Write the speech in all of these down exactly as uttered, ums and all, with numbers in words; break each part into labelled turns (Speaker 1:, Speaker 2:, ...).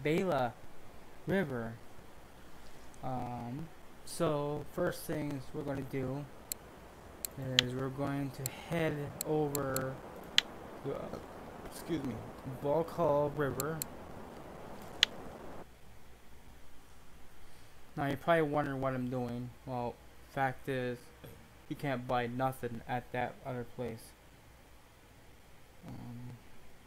Speaker 1: Bela River. Um, so first things we're going to do is we're going to head over to, uh, excuse me, Balkhal River. Now you're probably wondering what I'm doing. Well, fact is, you can't buy nothing at that other place. Um,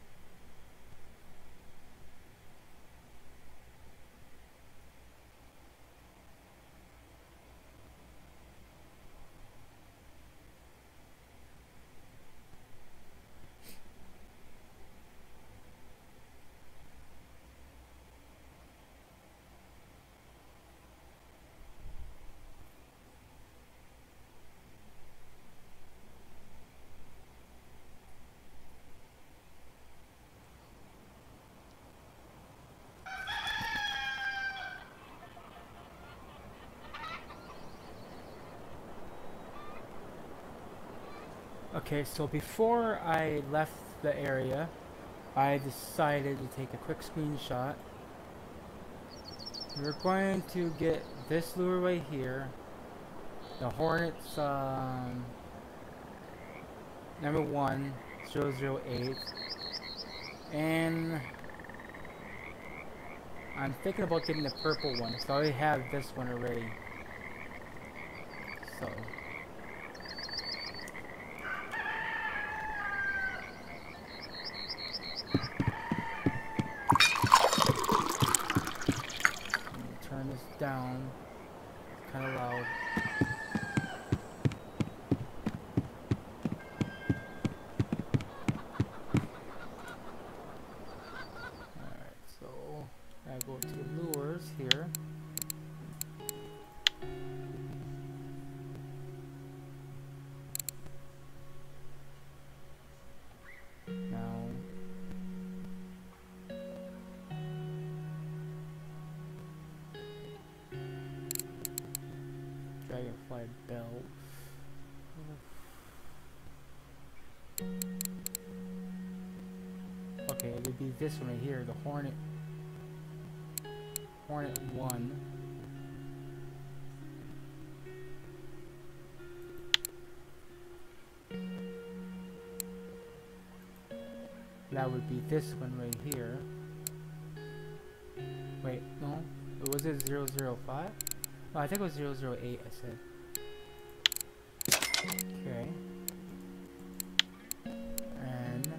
Speaker 1: Okay, so before I left the area, I decided to take a quick screenshot. We're going to get this lure right here, the Hornets um, number one, zero zero eight, and I'm thinking about getting the purple one, so I already have this one already. So. Turn this down. It's kind of loud. Alright, so I go to lures here. Now, Dragonfly belt. Okay, it would be this one right here, the Hornet. Hornet one. That would be this one right here. Wait, no. Was it zero zero five? Oh, I think it was zero zero eight, I said. Okay. And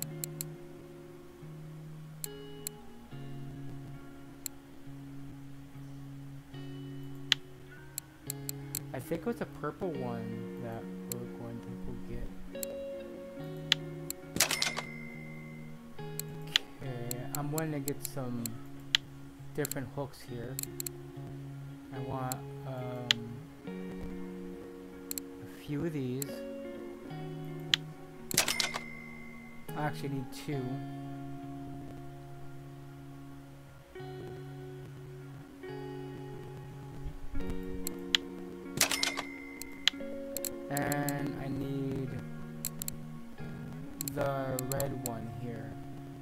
Speaker 1: I think it was a purple one that we're going to go get. Okay, I'm going to get some different hooks here. I want um, a few of these. I actually need two. And I need the red one here.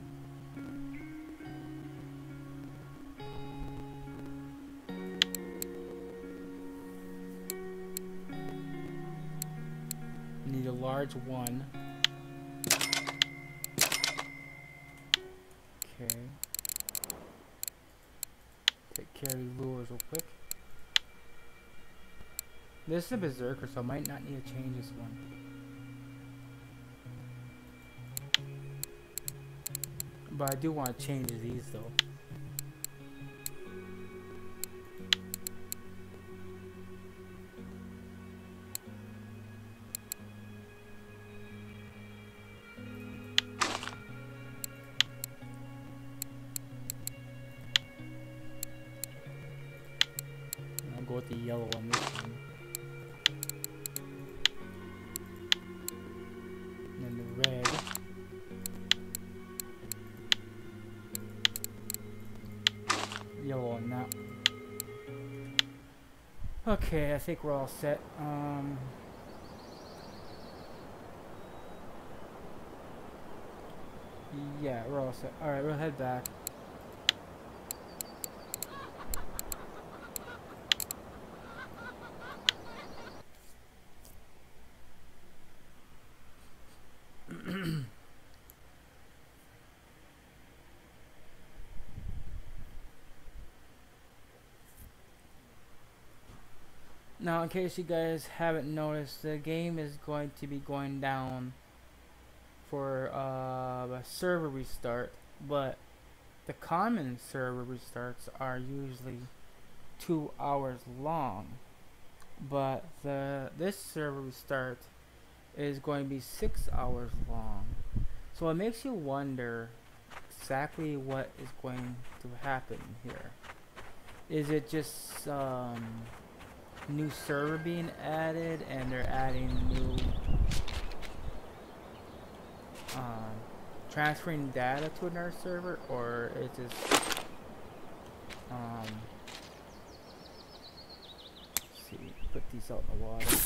Speaker 1: Need a large one. Okay. Take care of these lures real quick. This is a berserker, so I might not need to change this one. But I do want to change these though. I'll go with the yellow on this one. And the red. Yellow on that. Okay, I think we're all set. Um, yeah, we're all set. Alright, we'll head back. Now, in case you guys haven't noticed, the game is going to be going down for uh, a server restart, but the common server restarts are usually two hours long. But the this server restart is going to be six hours long. So it makes you wonder exactly what is going to happen here. Is it just um, new server being added and they're adding new um, transferring data to another server, or is it just um, let's see, put these out in the water.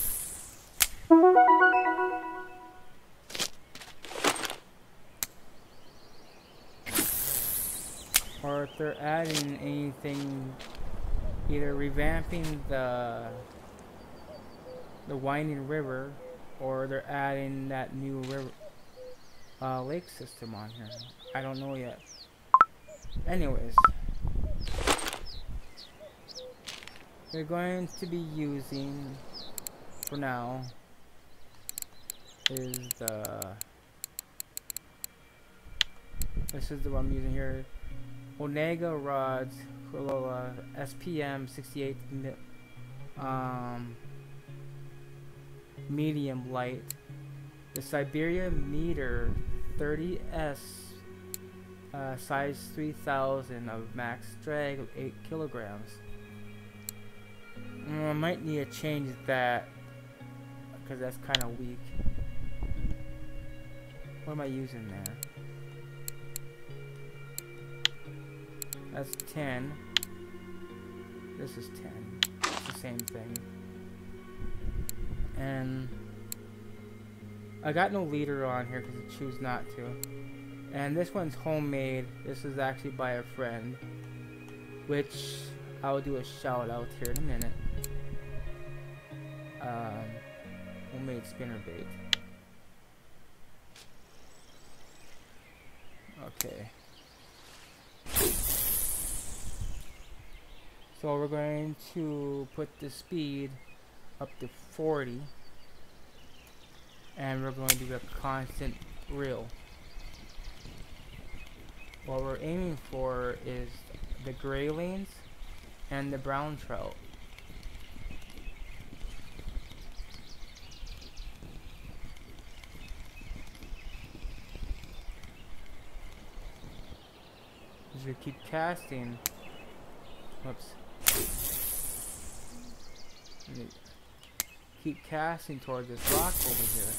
Speaker 1: Or if they're adding anything, either revamping the the winding river, or they're adding that new river uh, lake system on here. I don't know yet. Anyways, we're going to be using for now is the this is the one I'm using here. Onega rods, Kuloa S P M sixty-eight um, medium light. The Siberia meter thirty S uh, size three thousand of max drag of eight kilograms. Mm, I might need to change that because that's kind of weak. What am I using there? That's ten. This is ten. It's the same thing. And I got no leader on here because I choose not to. And this one's homemade. This is actually by a friend, which I'll do a shout out here in a minute. Um, homemade spinnerbait. Okay. So we're going to put the speed up to forty, and we're going to do a constant reel. What we're aiming for is the graylings and the brown trout. As we keep casting, whoops. Keep casting towards this rock over here.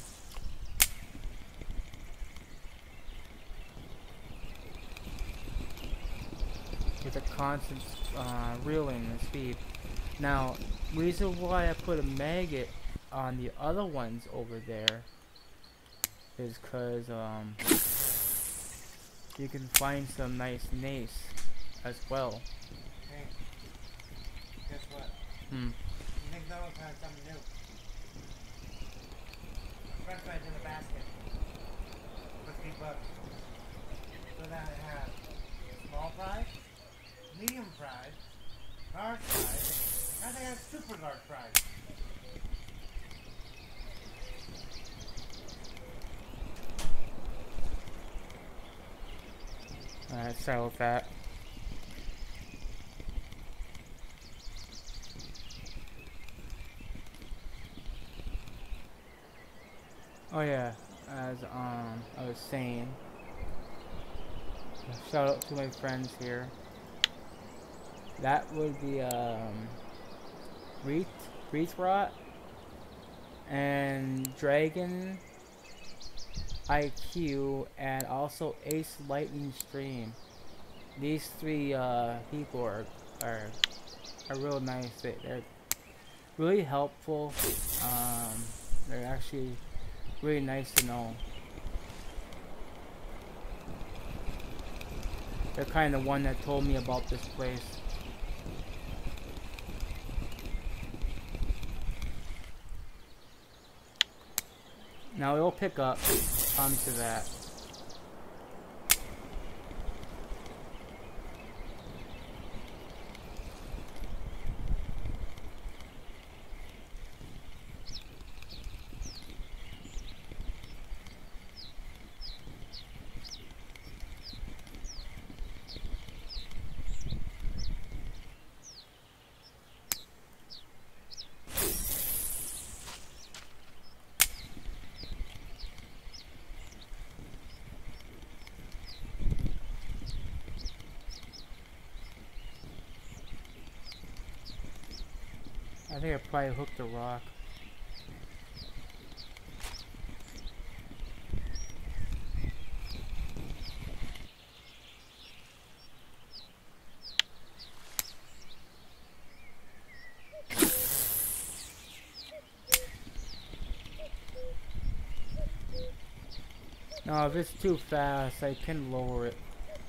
Speaker 1: With a constant uh, reeling and speed. Now, reason why I put a maggot on the other ones over there is because um, you can find some nice nace as well.
Speaker 2: Hey, guess what?
Speaker 1: Hmm.
Speaker 2: McDonald's has something new. French fries in a basket. fifty bucks. So now they have small fries, medium fries, large fries, and they have super large fries.
Speaker 1: Alright, start with that. Oh yeah, as um I was saying, shout out to my friends here. That would be um Wreath, Wreath Rot and Dragon I Q and also Ace Lightning Stream. These three uh, people are are are real nice. They, they're really helpful. Um, they're actually really nice to know. They're kind of the one that told me about this place. Now it'll pick up onto that. I think I probably hooked a rock. Now, if it's too fast, I can lower it.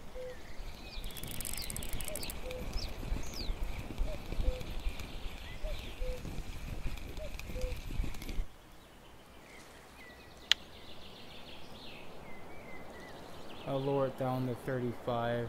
Speaker 1: I'll lower it down to thirty-five.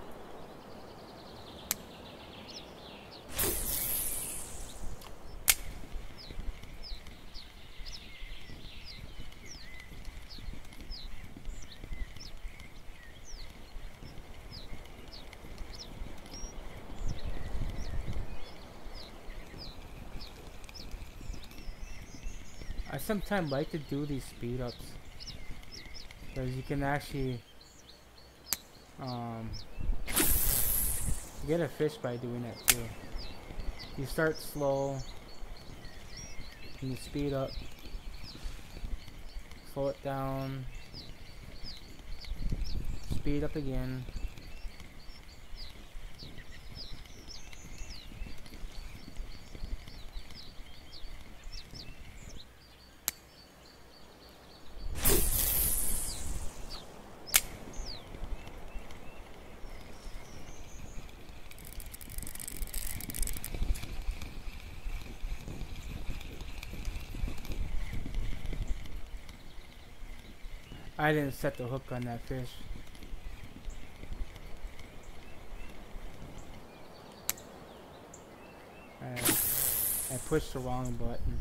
Speaker 1: I sometimes like to do these speed ups because you can actually um, get a fish by doing that too. You start slow and you speed up, slow it down, speed up again. I didn't set the hook on that fish. I, I pushed the wrong button.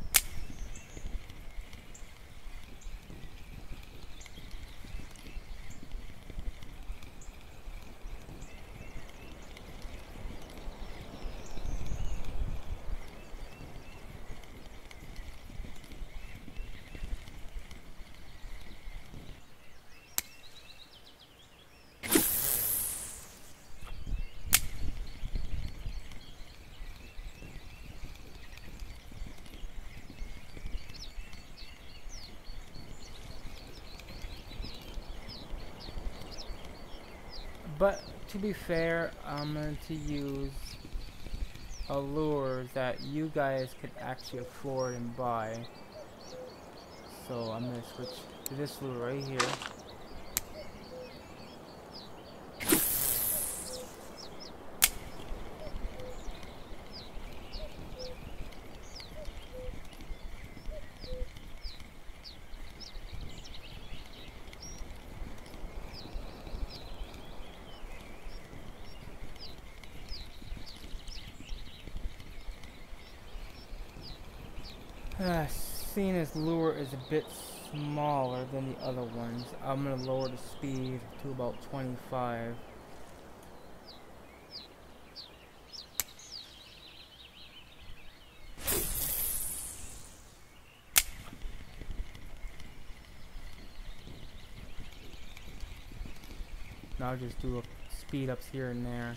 Speaker 1: But to be fair, I'm going to use a lure that you guys could actually afford and buy. So I'm going to switch to this lure right here. Uh, seeing this lure is a bit smaller than the other ones, I'm going to lower the speed to about twenty-five. Now I'll just do a speed ups here and there.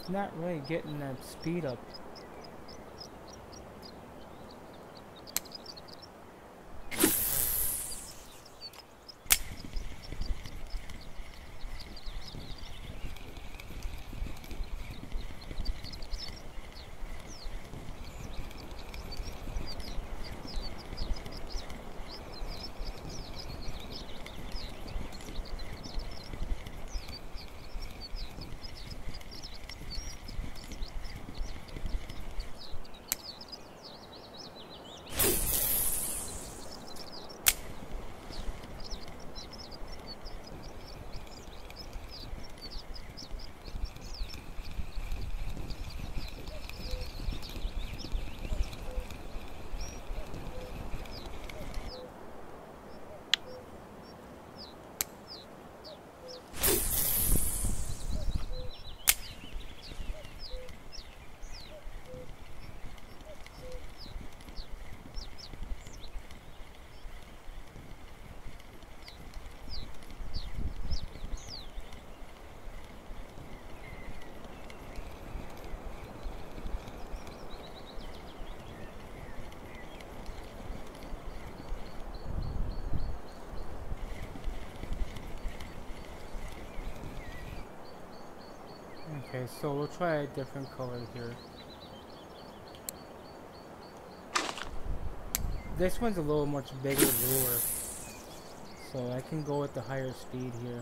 Speaker 1: It's not really getting that speed up. Okay, so we'll try a different color here. This one's a little much bigger lure, so I can go with the higher speed here.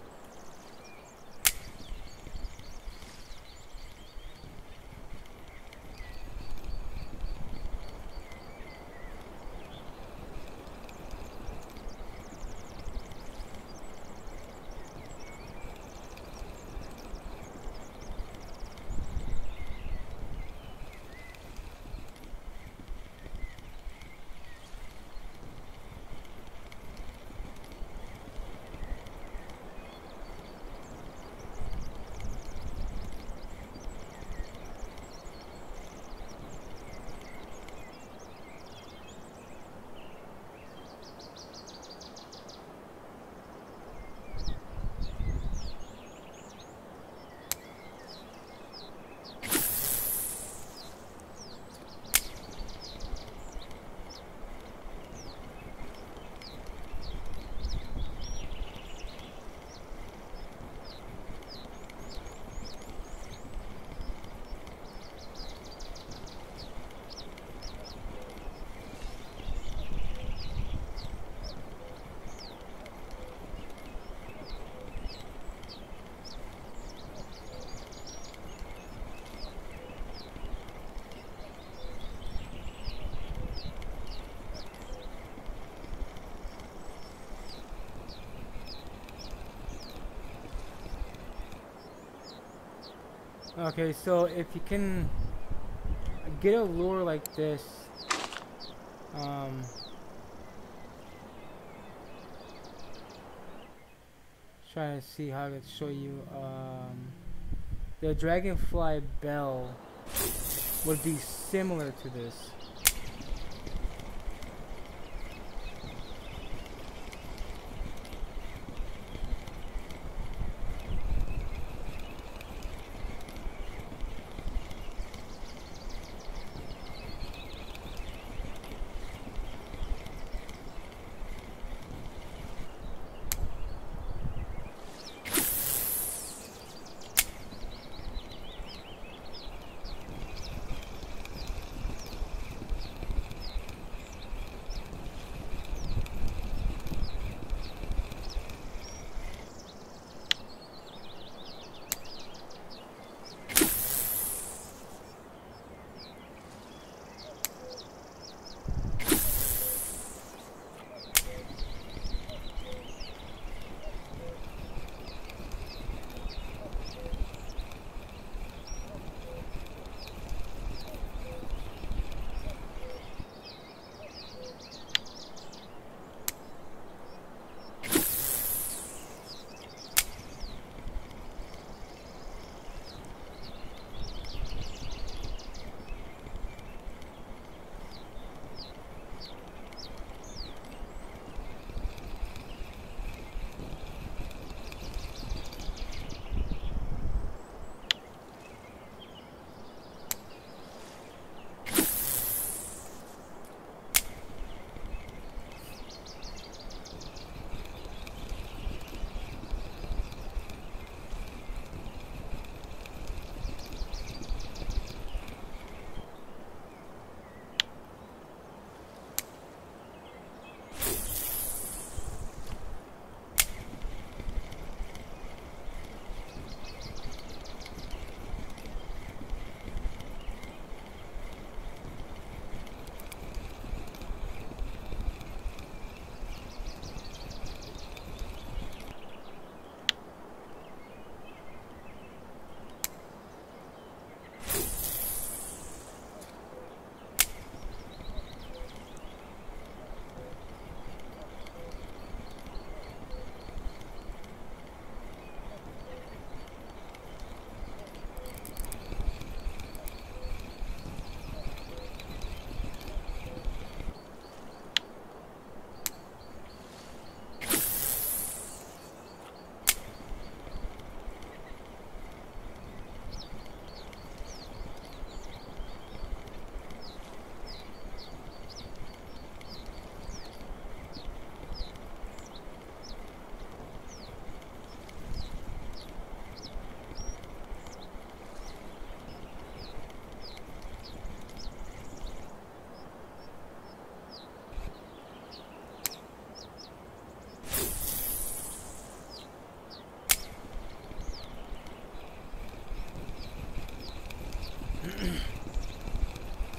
Speaker 1: Okay, so if you can get a lure like this, um, trying to see how to show you, um, the Dragonfly Bell would be similar to this.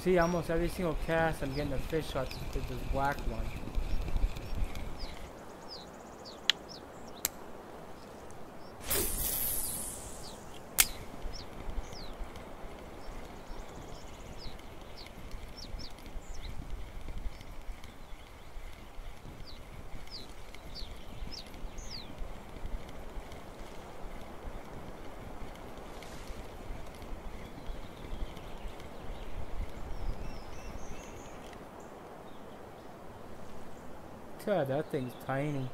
Speaker 1: see, almost every single cast, I'm getting the fish shots with this black one. God, that thing's tiny.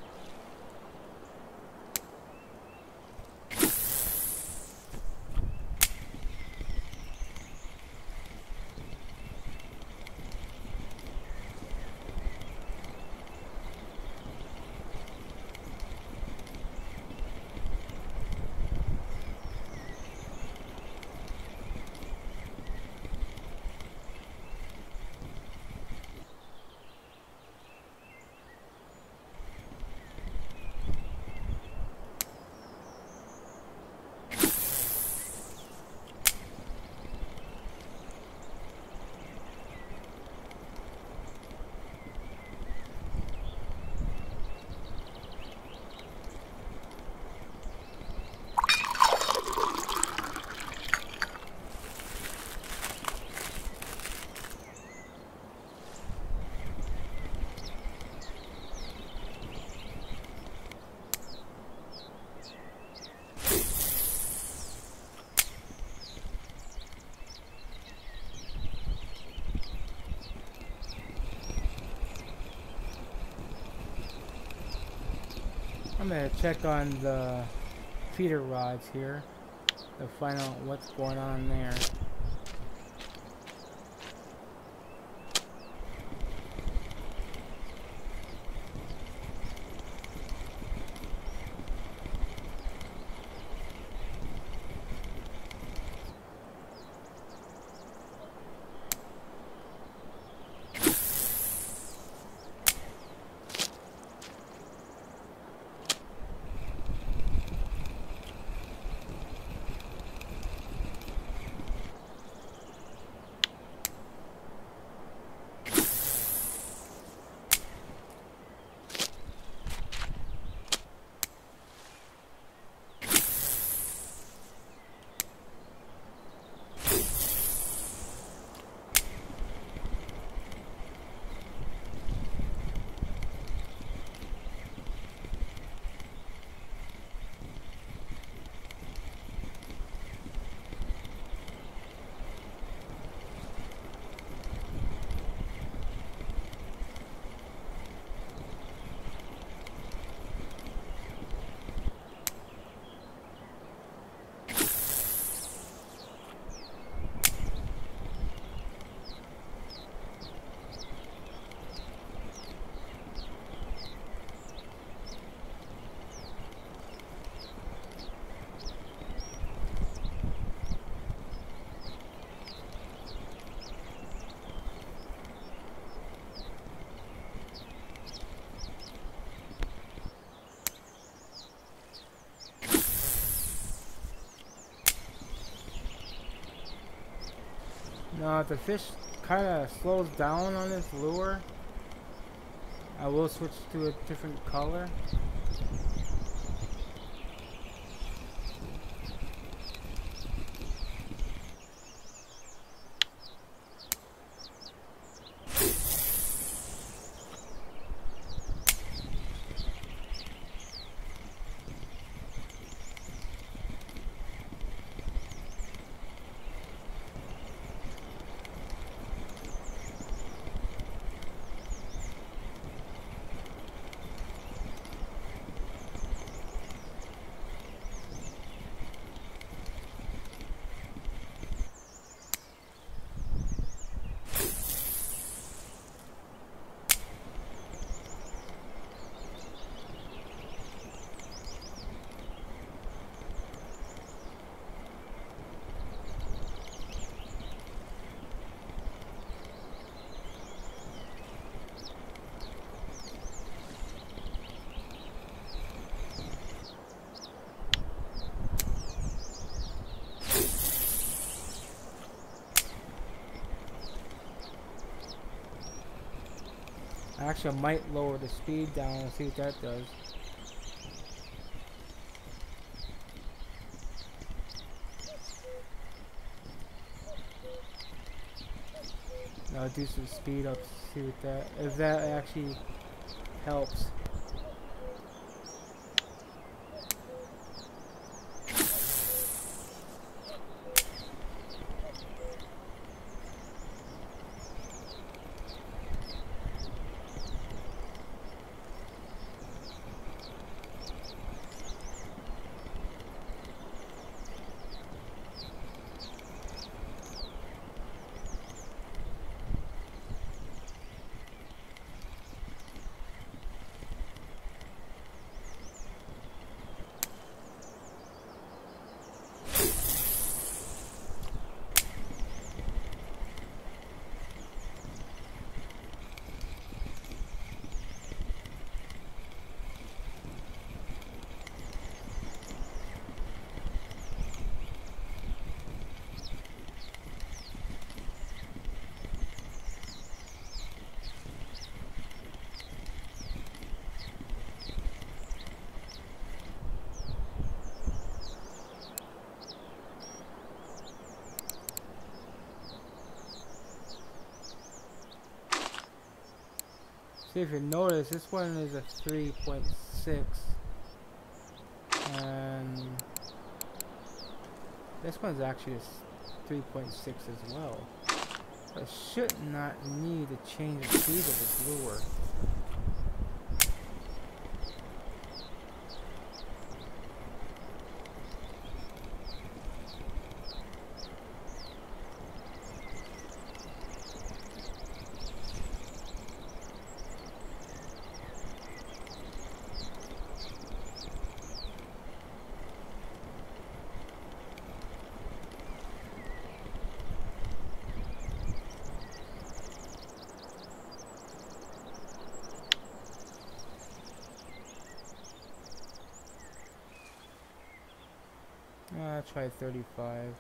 Speaker 1: I'm gonna check on the feeder rods here to find out what's going on there. Now, if the fish kind of slows down on this lure, I will switch to a different color. Actually, I might lower the speed down and see what that does. I'll do some speed up to see what that, if that actually helps. See, if you notice, this one is a three point six, and this one's actually a three point six as well. I should not need to change the speed of this lure. I'll try thirty-five.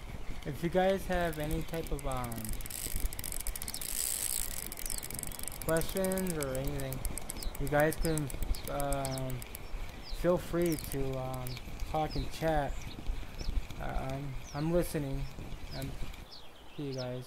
Speaker 1: If you guys have any type of um, questions or anything, you guys can um, feel free to um, talk and chat. Uh, I'm, I'm listening. I'm to you guys.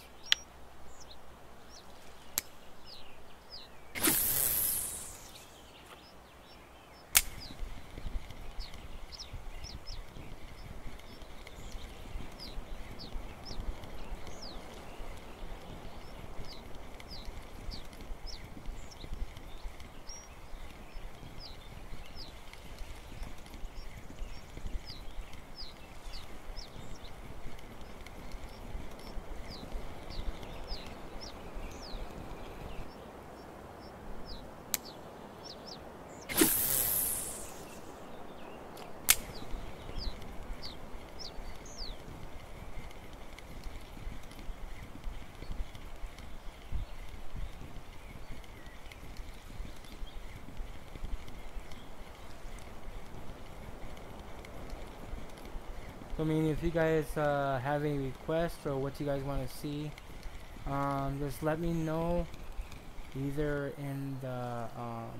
Speaker 1: I mean, if you guys uh, have any requests or what you guys want to see, um, just let me know either in the um,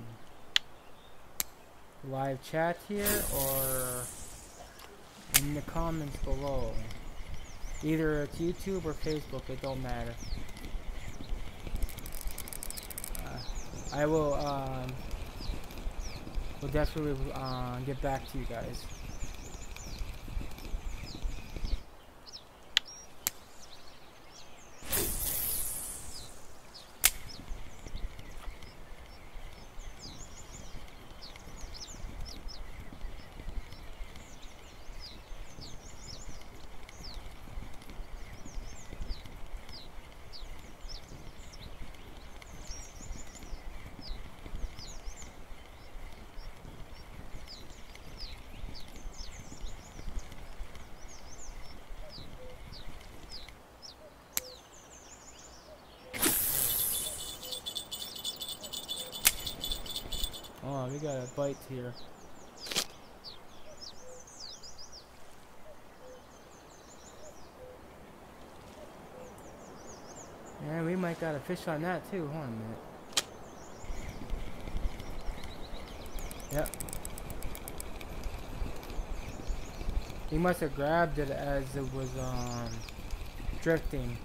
Speaker 1: live chat here or in the comments below. Either it's YouTube or Facebook, it don't matter. Uh, I will um, will definitely uh, get back to you guys. Oh, we got a bite here. Yeah, we might got a fish on that too. Hold on a minute. Yep. He must have grabbed it as it was um drifting.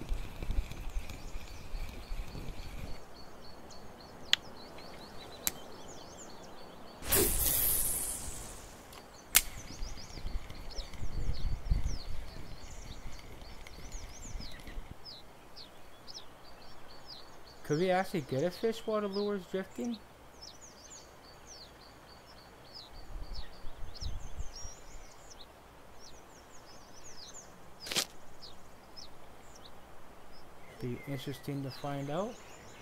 Speaker 1: Could we actually get a fish while the lure's drifting? Be interesting to find out.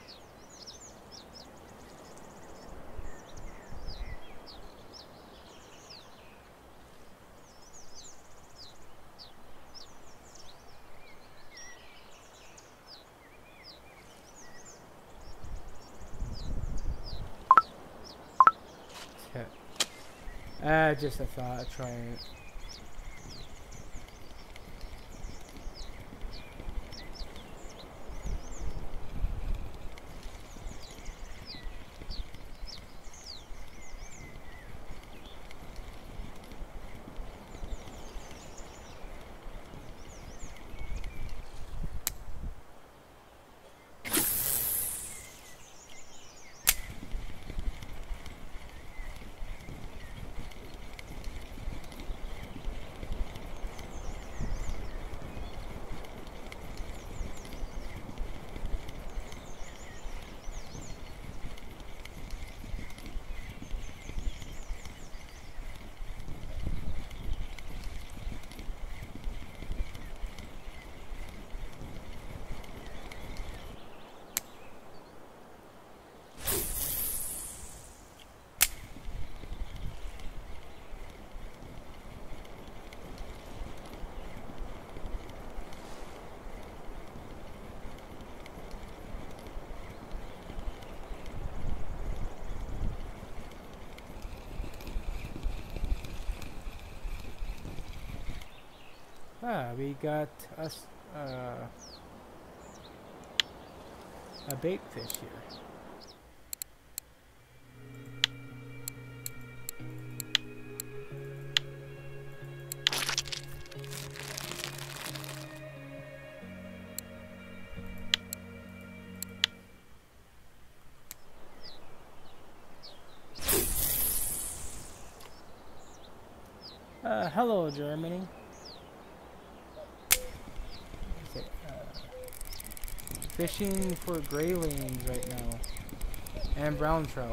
Speaker 1: Ah, uh, just a thought of trying it. Ah, we got us uh, a bait fish here. Uh, hello, Germany. Okay, uh, fishing for graylings right now. And brown trout.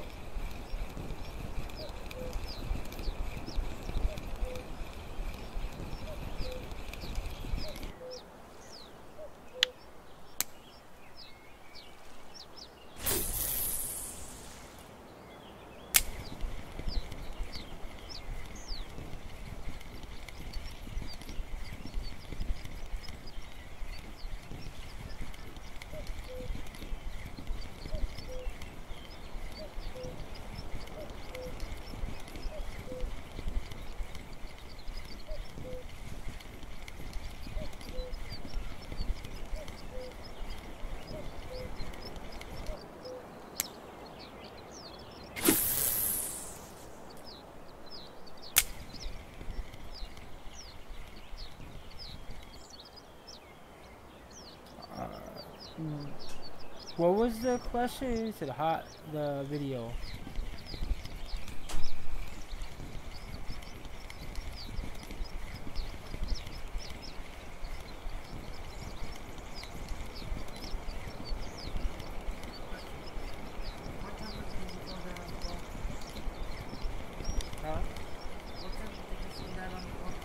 Speaker 1: Mm. What was the question? You said hot the video.
Speaker 2: What time was it you go down on the boat?
Speaker 1: Huh?
Speaker 2: What time did you see that on the boat?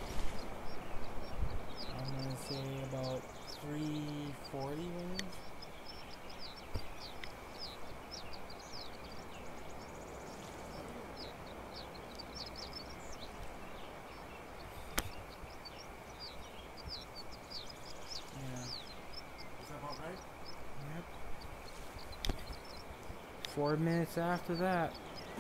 Speaker 1: I'm gonna say about three forty maybe. Yeah.
Speaker 2: Is that about right?
Speaker 1: Yep. Four minutes after that.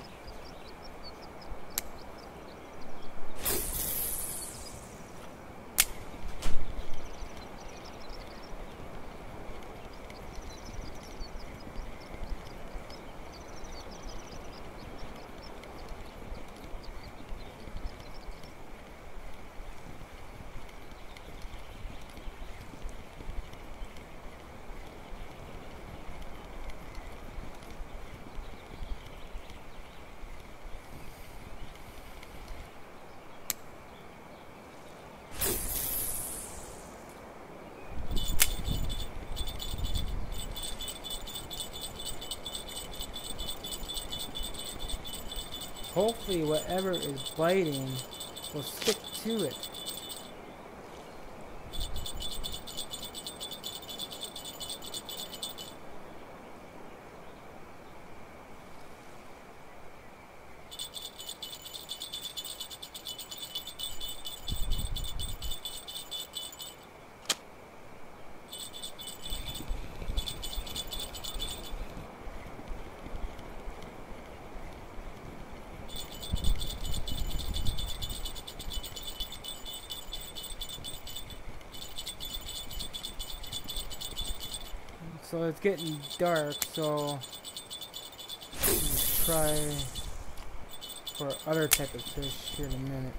Speaker 1: Hopefully whatever is biting will stick to it. So it's getting dark, so let's try for other type of fish here in a minute.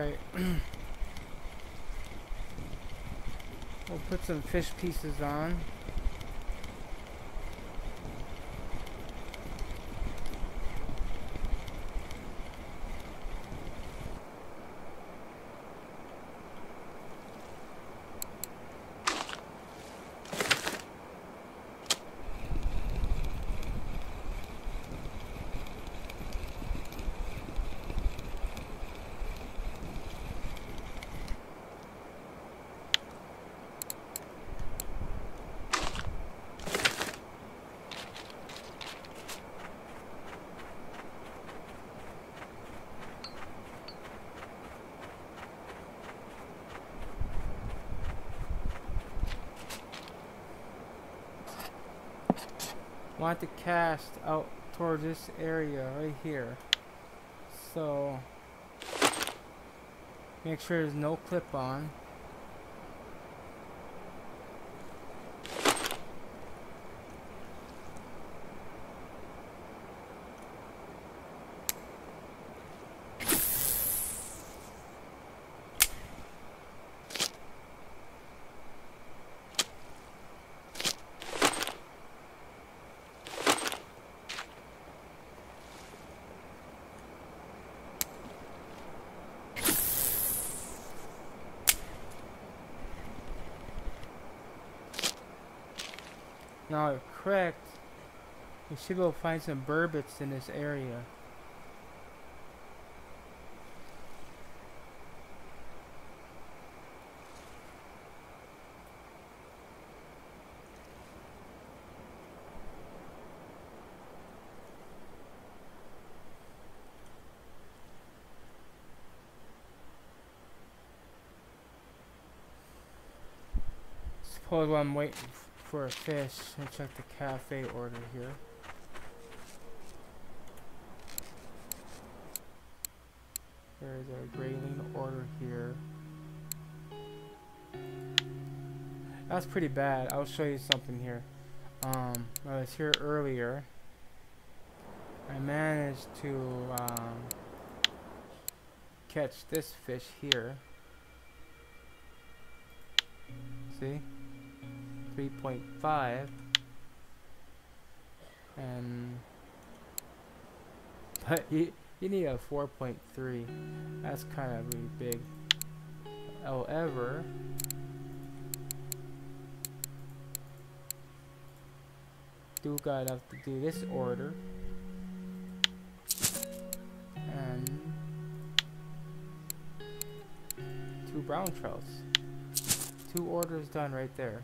Speaker 1: Alright. We'll put some fish pieces on. Want to cast out towards this area right here, so make sure there's no clip on. Now if correct, we should be able to find some burbits in this area. Suppose while I'm waiting for a fish, and check the cafe order here. There's a grayling order here. That's pretty bad. I'll show you something here. Um, I was here earlier. I managed to um, catch this fish here. See? three point five, and but you, you need a four point three. That's kind of really big. However, do got enough to do this order, and two brown trouts. Two orders done right there.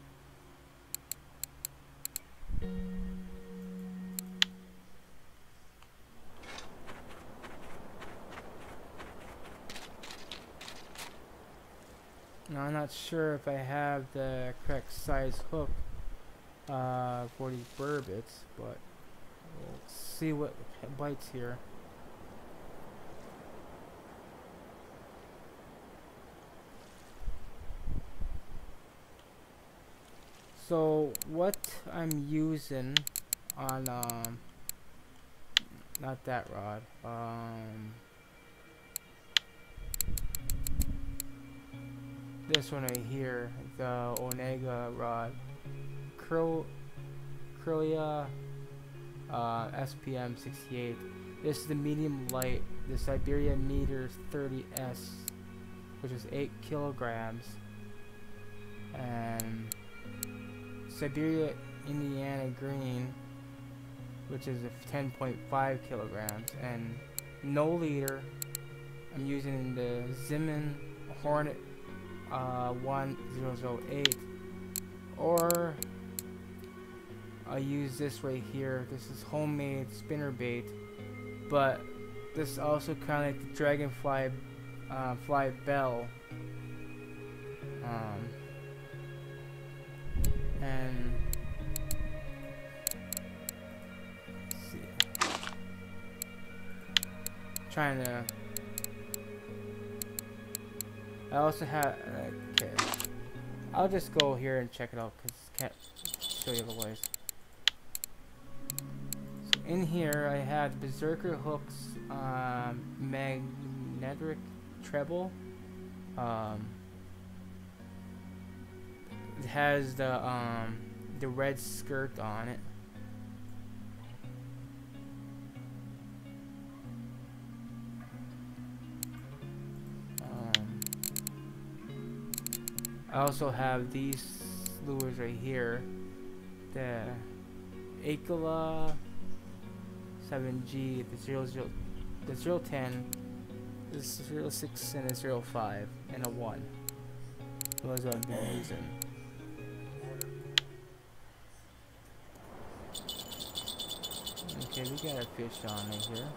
Speaker 1: Now I'm not sure if I have the correct size hook uh, for these burbits, but we'll see what bites here. So what I'm using on um, not that rod, um, this one right here, the Onega rod, Curl, Curlia uh, S P M sixty-eight. This is the medium light, the Siberia Meter thirty S, which is eight kilograms, and Siberia Indiana Green, which is ten point five kilograms, and no leader. I'm using the Zimmern Hornet uh, one thousand eight, or I use this right here. This is homemade spinner bait, but this also kind of like the Dragonfly uh, Fly Bell. Um, and let's see, trying to. I also have. Okay, I'll just go here and check it out because can't show you otherwise. So in here, I have Berserker Hooks um, magnetic treble. Um, it has the um, the red skirt on it. Um, I also have these lures right here, the Akela seven G, the zero zero, the zero ten, the zero six, and the zero five, and a one. Those are what I've been using. Okay, we got a fish on right here.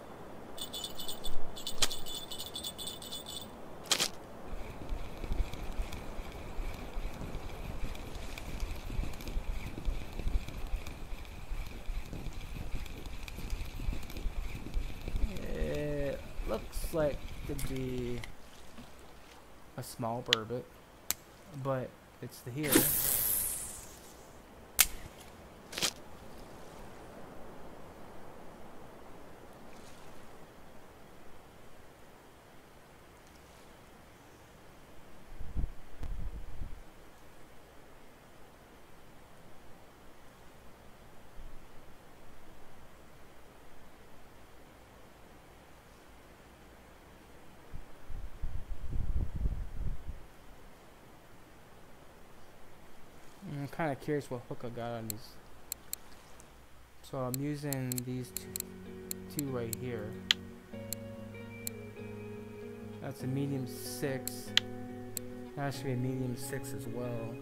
Speaker 1: It looks like to be a small burbot, but it's the here. I'm kind of curious what hook I got on these. So I'm using these two, two right here. That's a medium six. That should be a medium six as well.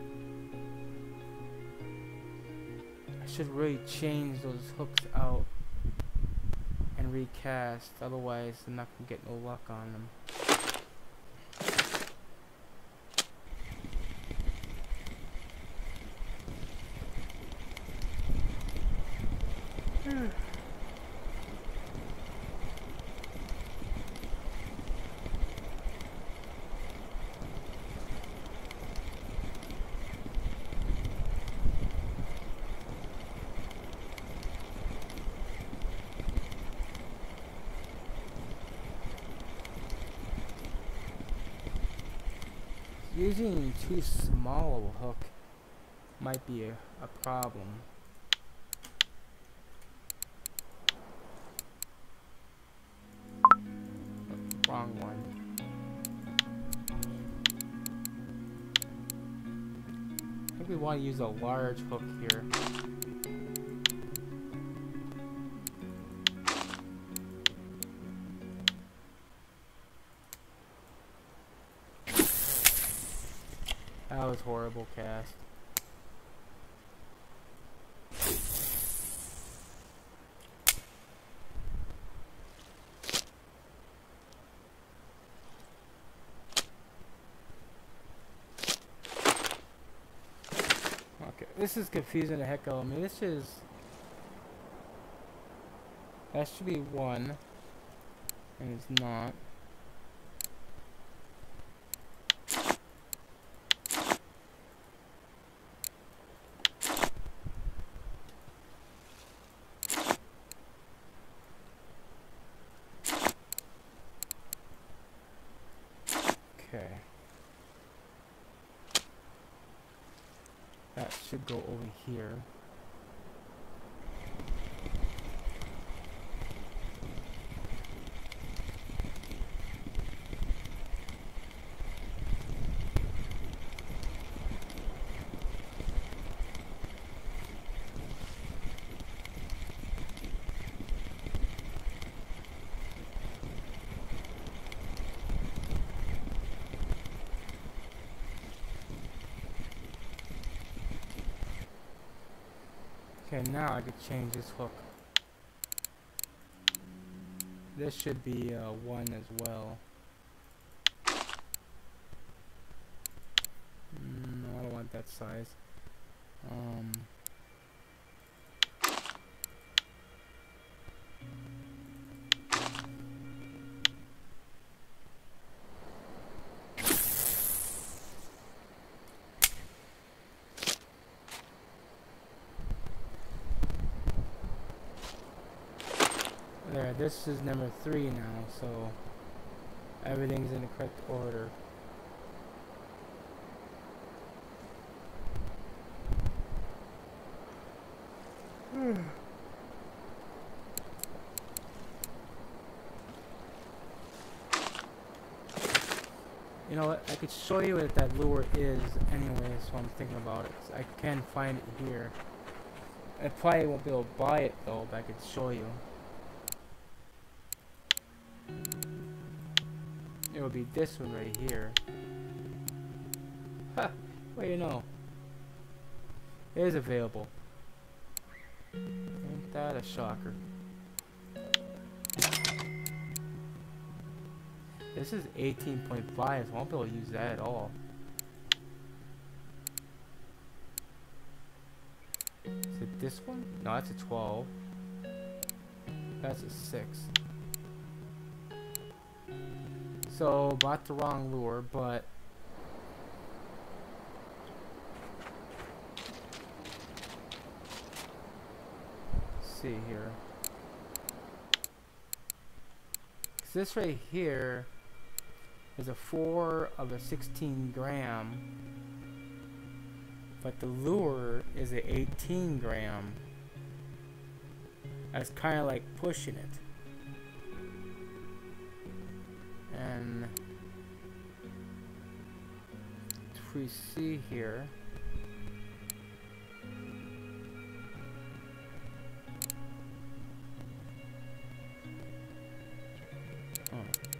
Speaker 1: I should really change those hooks out and recast, otherwise I'm not gonna get no luck on them. Using too small of a hook might be a, a problem. Wrong one. I think we want to use a large hook here. That was horrible cast. Okay, this is confusing the heck out of me. This is... That should be one. And it's not. Okay. That should go over here. Okay, now I could change this hook. This should be uh, one as well. Mm, no, I don't want that size. Um, There, this is number three now, so Everything's in the correct order. You know what? I could show you what that lure is anyway, so I'm thinking about it. I can find it here. I probably won't be able to buy it though, but I could show you. It would be this one right here. Ha! What do you know? It is available. Ain't that a shocker? This is eighteen point five, so I won't be able to use that at all. Is it this one? No, that's a twelve. That's a six. So, bought the wrong lure, but let's see here. 'Cause this right here is a four of a sixteen gram, but the lure is a eighteen gram. That's kind of like pushing it. And if we see here, oh.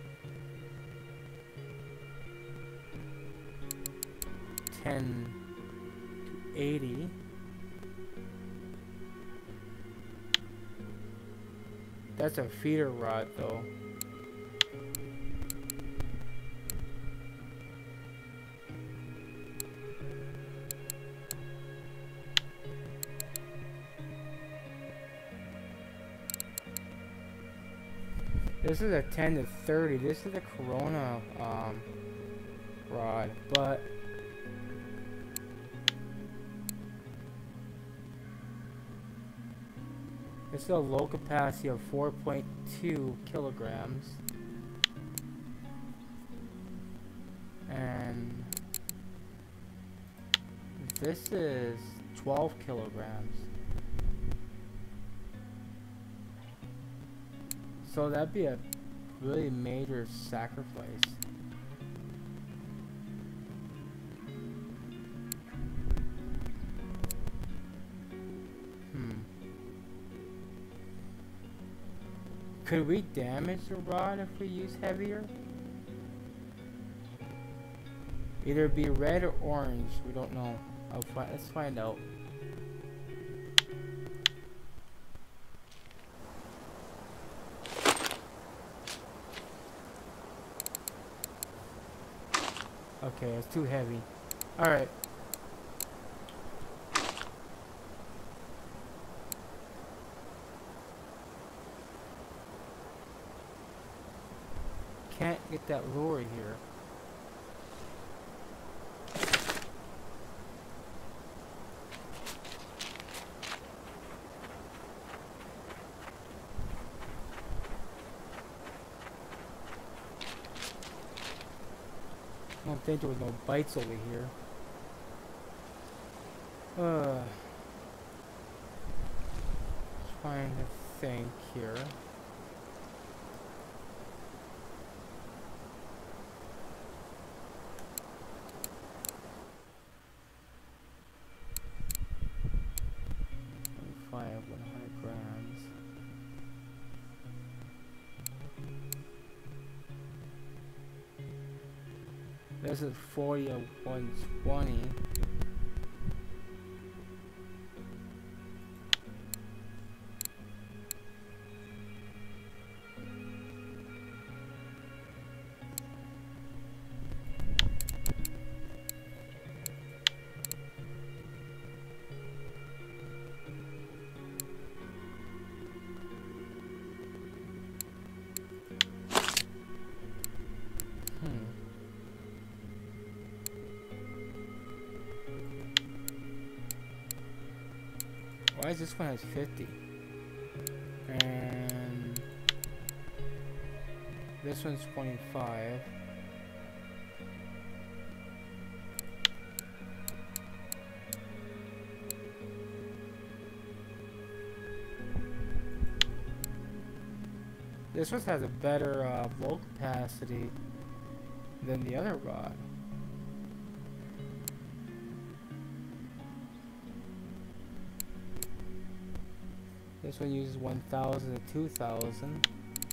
Speaker 1: ten to eighty. That's a feeder rod though. This is a ten to thirty. This is a Corona um, rod, but this is a low capacity of four point two kilograms, and this is twelve kilograms. So that'd be a really major sacrifice. Hmm. Could we damage the rod if we use heavier? Either be red or orange. We don't know. I'll fi- let's find out. Okay, it's too heavy. Alright. Can't get that lure here. I don't think there was no bites over here. Uh, trying to think here. Five one hundred grams. This is forty of one twenty. Why is this one has fifty? And This one's twenty-five. This one has a better uh, volt capacity than the other rod. This one uses one thousand to two thousand.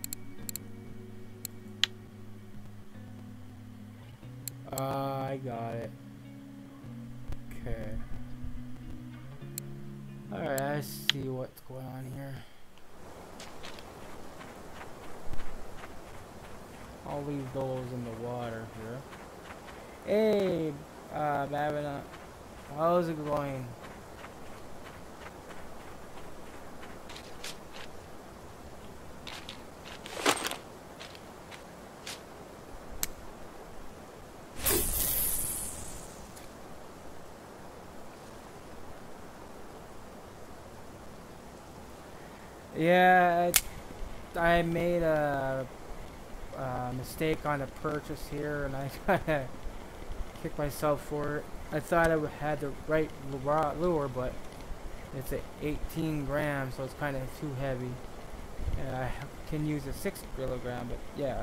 Speaker 1: Uh, I got it. Okay. Alright, I see what's going on here. I'll leave those in the water here. Hey, uh, Babina, how's it going? Yeah, I made a, a mistake on the purchase here, and I kind of kicked myself for it. I thought I had the right lure, but it's at eighteen grams, so it's kind of too heavy. And I can use a six kilogram, but yeah.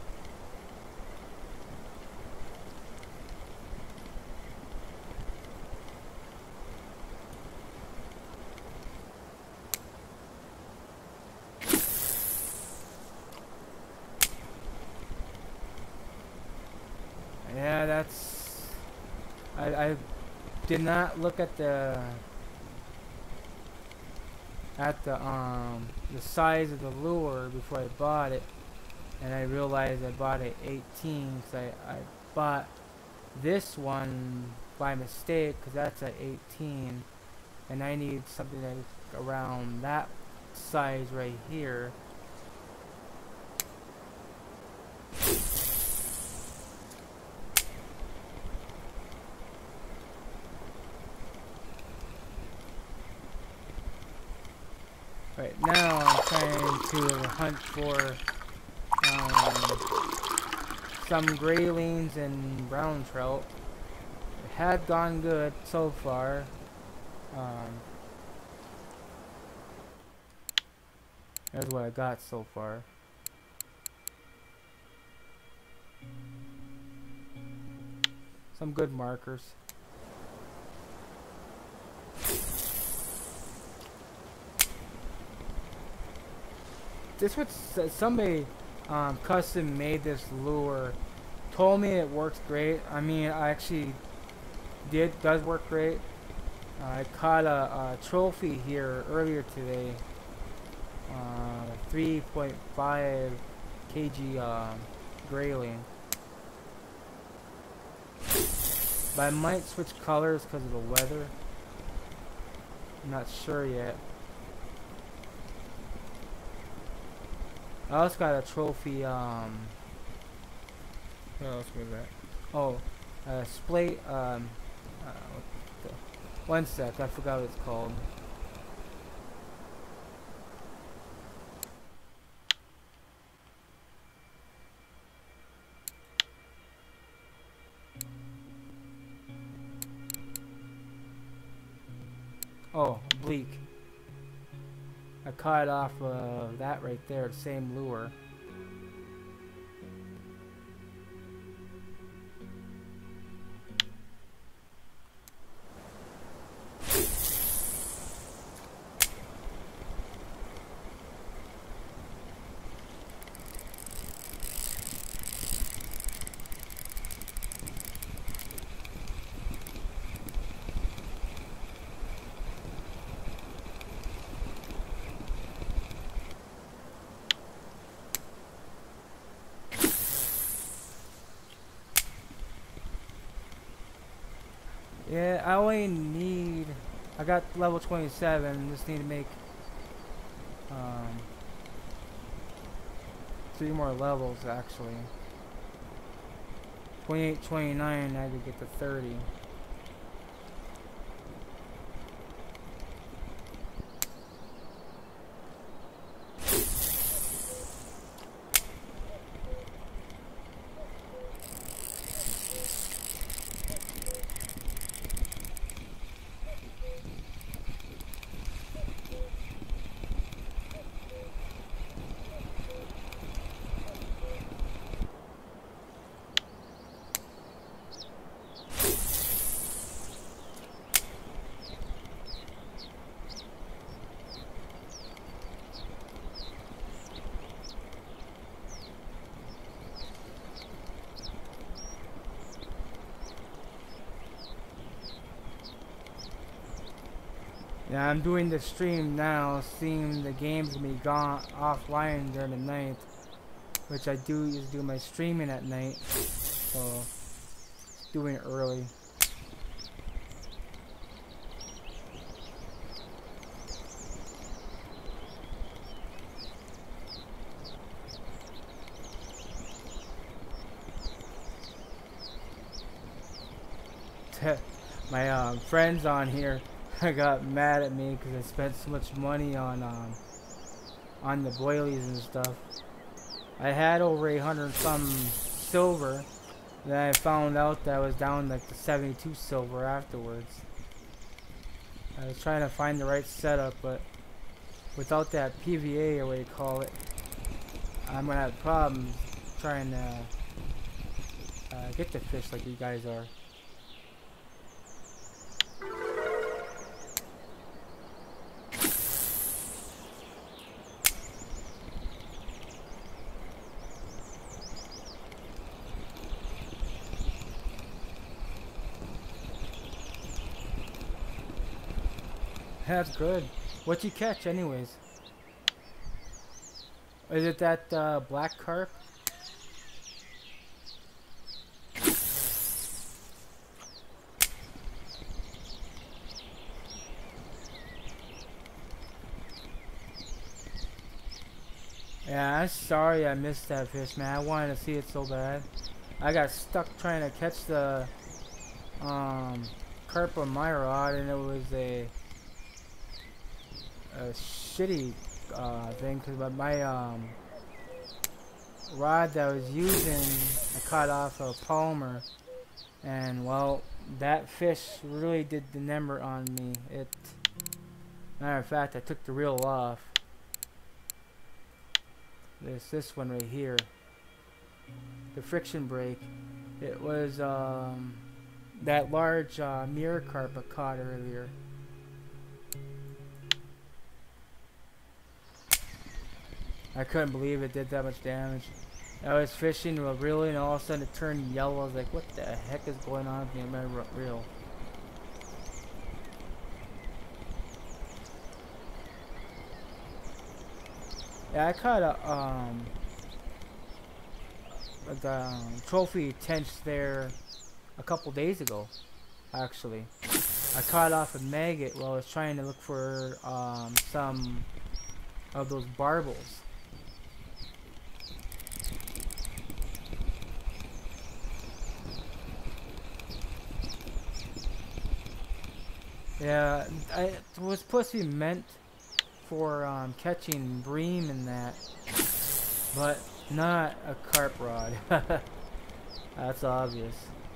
Speaker 1: Yeah, that's... I, I did not look at the... at the, um, the size of the lure before I bought it. And I realized I bought it eighteen, so I, I bought this one by mistake, because that's at eighteen. And I need something that's around that size right here. Right now I'm trying to hunt for um, some graylings and brown trout. It had gone good so far. Um, that's what I got so far. Some good markers. This was somebody um, custom made this lure. Told me it works great. I mean, I actually did does work great. Uh, I caught a, a trophy here earlier today. Uh, three point five kilogram uh, grayling. But I might switch colors because of the weather. I'm not sure yet. I also got a trophy, um, what else was that? Oh, a splate, um, uh, what the, one sec, I forgot what it's called. Oh, bleak. I caught off of uh, that right there, the same lure. Yeah, I only need, I got level twenty-seven, just need to make um, three more levels actually. twenty-eight, twenty-nine, I could get to thirty. Yeah, I'm doing the stream now, seeing the games gonna be gone offline during the night, which I do is do my streaming at night, so doing it early. My um, friends on here got mad at me because I spent so much money on um, on the boilies and stuff. I had over eight hundred some silver, then I found out that I was down like to seventy-two silver afterwards. I was trying to find the right setup, but without that P V A or what you call it, I'm gonna have problems trying to uh, get the fish like you guys are. That's good. What'd you catch anyways? Is it that uh, black carp? Yeah, I'm sorry I missed that fish, man. I wanted to see it so bad. I got stuck trying to catch the um, carp on my rod, and it was a a shitty uh, thing because my um, rod that I was using, I caught off a Palmer, and well, that fish really did the number on me. It, matter of fact, I took the reel off. There's this one right here, the friction brake. It was um, that large uh, mirror carp I caught earlier. I couldn't believe it did that much damage. I was fishing with a reel and all of a sudden it turned yellow. I was like, what the heck is going on with my reel? Yeah, I caught a um the um, trophy tench there a couple days ago, actually. I caught off a maggot while I was trying to look for um, some of those barbels. Yeah, I, it was supposed to be meant for um, catching bream and that, but not a carp rod. That's obvious.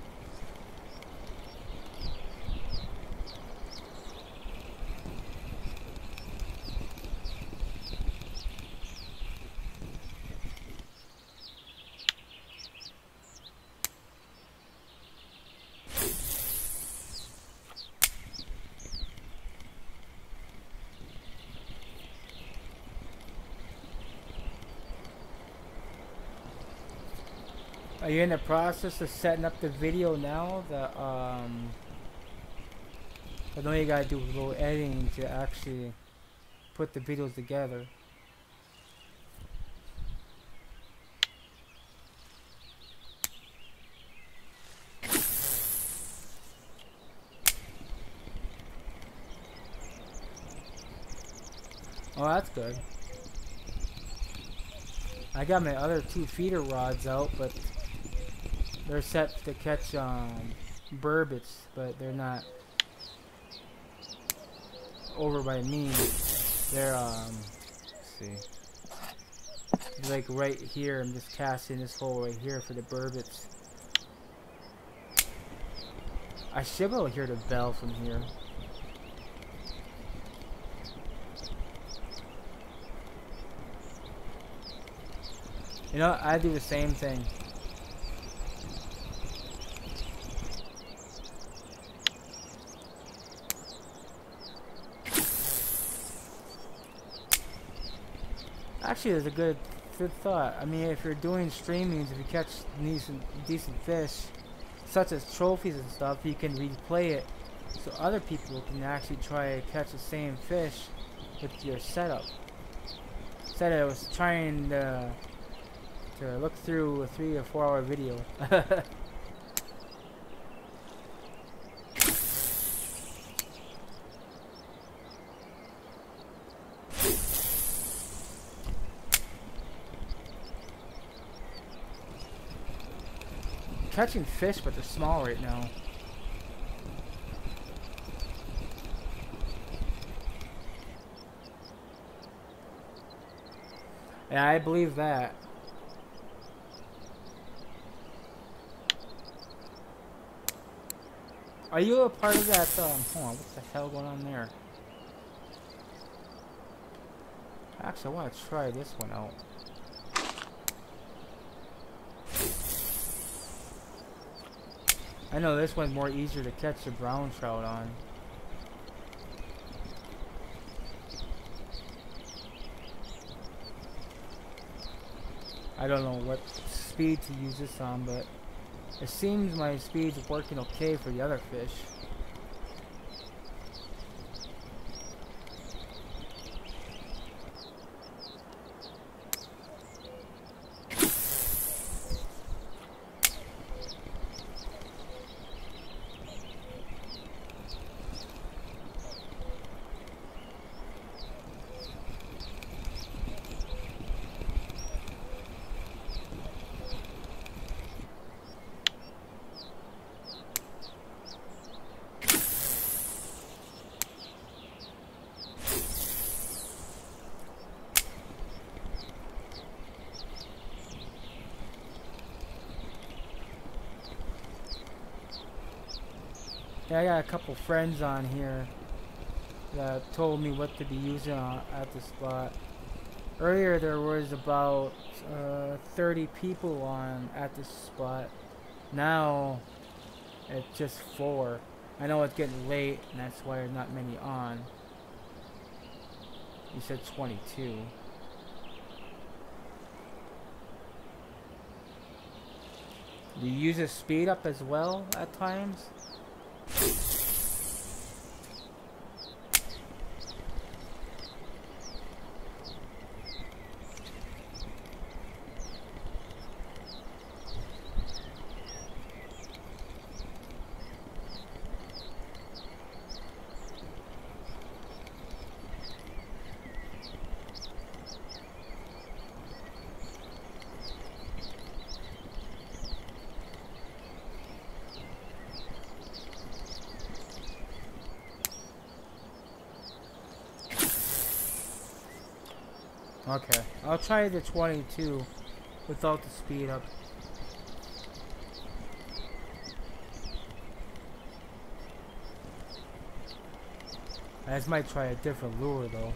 Speaker 1: Are you in the process of setting up the video now? The um, I know you gotta do a little editing to actually put the videos together. Oh, that's good. I got my other two feeder rods out, but they're set to catch um, burbits, but they're not over by me. They're um, let's see, like right here. I'm just casting this hole right here for the burbits. I should be able to hear the bell from here. You know, I do the same thing. Actually, it's a good, good thought. I mean, if you're doing streamings, if you catch decent, decent fish, such as trophies and stuff, you can replay it so other people can actually try to catch the same fish with your setup. Said I was trying to, to look through a three or four hour video. Catching fish, but they're small right now. Yeah, I believe that. Are you a part of that? Um, hold on, what the hell going on there? Actually, I want to try this one out. I know this one's more easier to catch the brown trout on. I don't know what speed to use this on, but it seems my speed's working okay for the other fish. Yeah, I got a couple friends on here that told me what to be using on, at the spot. Earlier there was about uh, thirty people on at this spot. Now it's just four. I know it's getting late and that's why there's not many on. You said twenty-two. Do you use a speed up as well at times? Okay, I'll try the twenty-two without the speed up. I just might try a different lure though.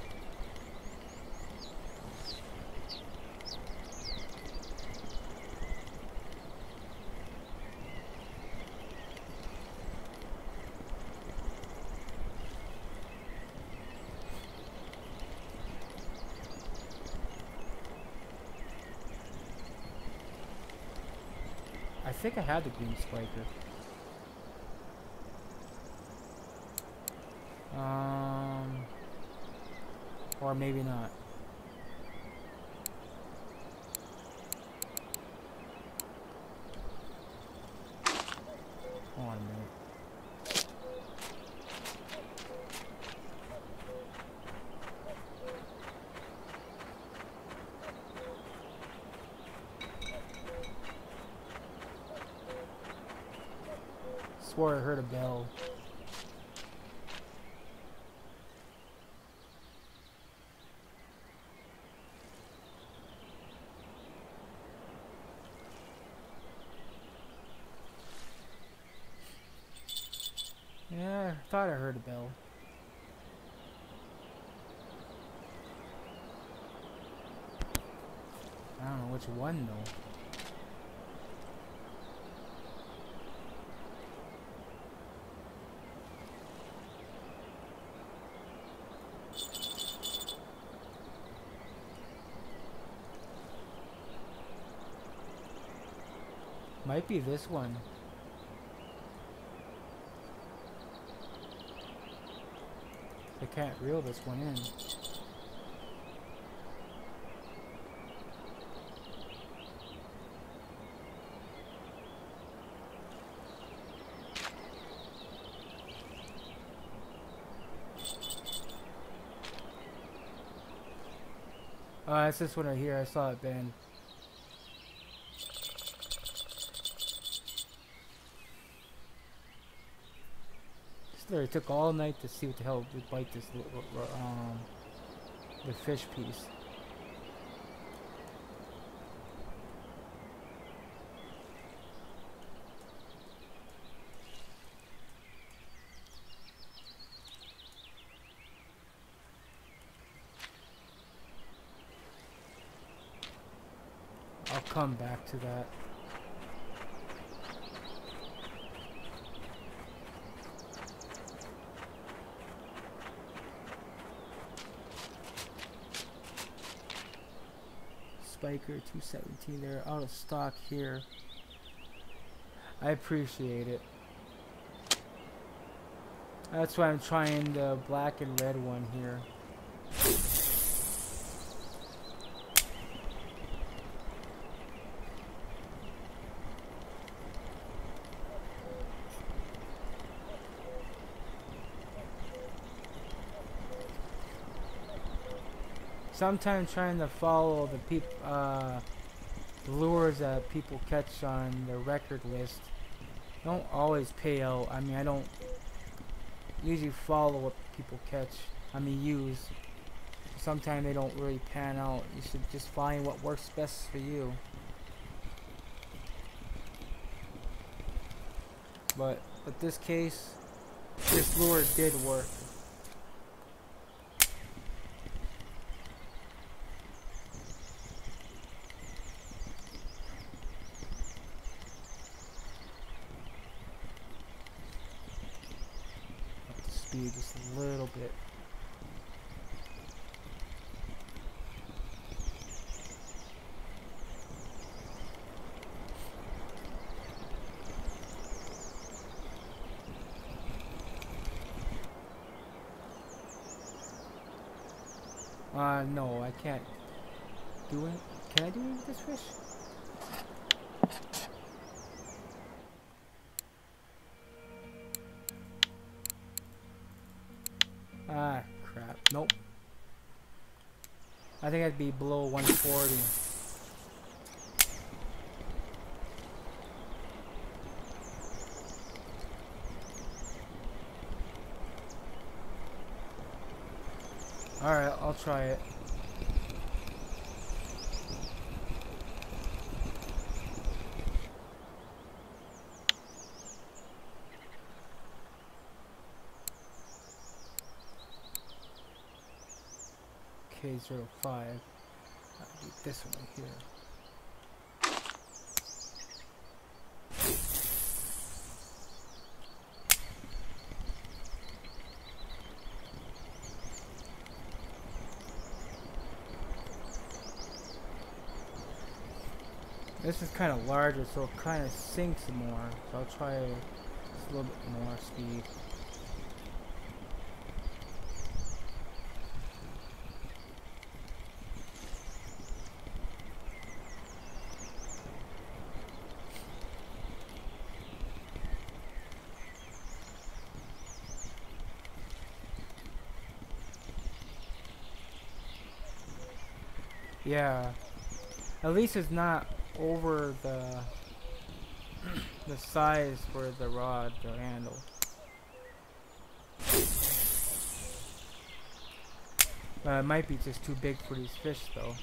Speaker 1: I think I had the green spiker. Um, or maybe not. Hold on a minute. Swore I heard a bell. Yeah, I thought I heard a bell. I don't know which one though. Might be this one. I can't reel this one in. Uh, it's this one right here. I saw it bend. This literally took all night to see what the hell would bite this um the fish piece. I'll come back to that. Spiker two seventeen, they're out of stock here. I appreciate it. That's why I'm trying the black and red one here. Sometimes trying to follow the peop uh, lures that people catch on the record list don't always pay out. I mean, I don't usually follow what people catch. I mean, use. Sometimes they don't really pan out. You should just find what works best for you. But with this case, this lure did work. Just a little bit. Uh, no, I can't do it. Can I do it with this fish? Ah, crap. Nope. I think I'd be below one forty. Alright, I'll try it. K zero five. I'll do this one here. This is kind of larger, so it kind of sinks more. So I'll try just a little bit more speed. Yeah, at least it's not over the the size for the rod, the handle. Uh, it might be just too big for these fish though.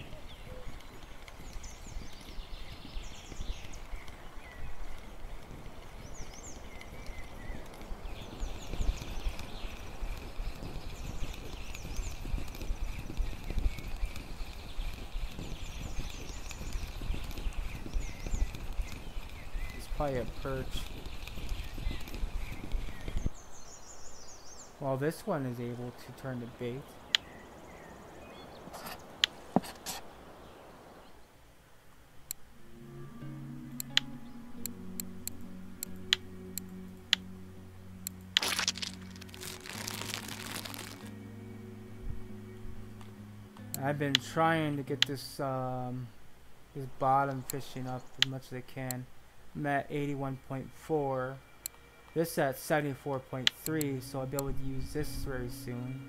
Speaker 1: Probably a perch. Well, this one is able to turn to bait. I've been trying to get this um, this bottom fishing up as much as I can. I'm at eighty-one point four. This at seventy-four point three, so I'll be able to use this very soon.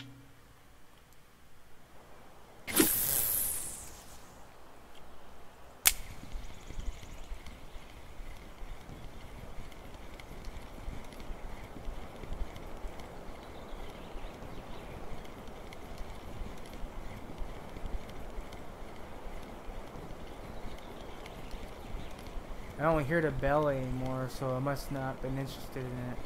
Speaker 1: I don't hear the bell anymore, so I must not have been interested in it.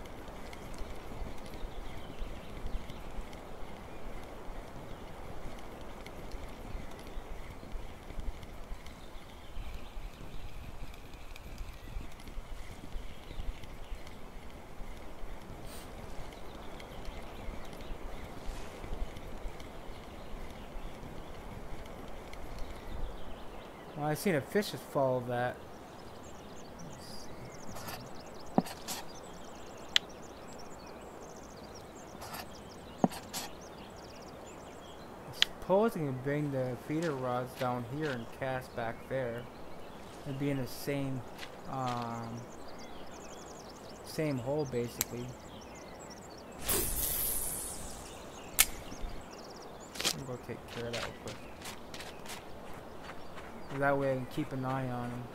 Speaker 1: Well, I seen a fish just follow that. Suppose I can bring the feeder rods down here and cast back there. It'd be in the same, um, same hole basically. I'm gonna go take care of that real quick. That way I can keep an eye on them.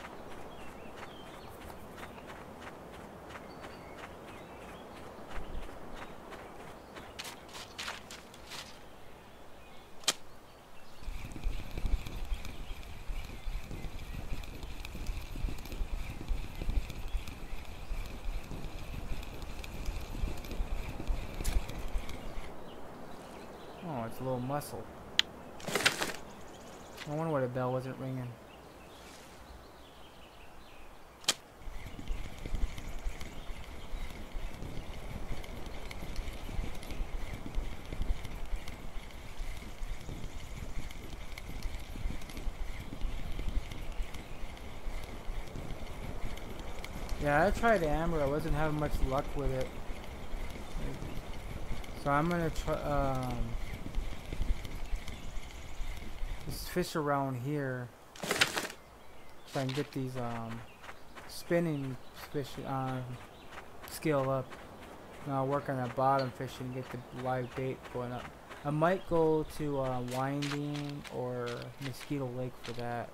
Speaker 1: Oh, it's a little mussel. I wonder why the bell wasn't ringing. Yeah, I tried amber. I wasn't having much luck with it. So I'm gonna try um, just fish around here. Try and get these um, spinning fish um, skill up. And I'll work on that bottom fishing and get the live bait going up. I might go to uh, Winding or Mosquito Lake for that.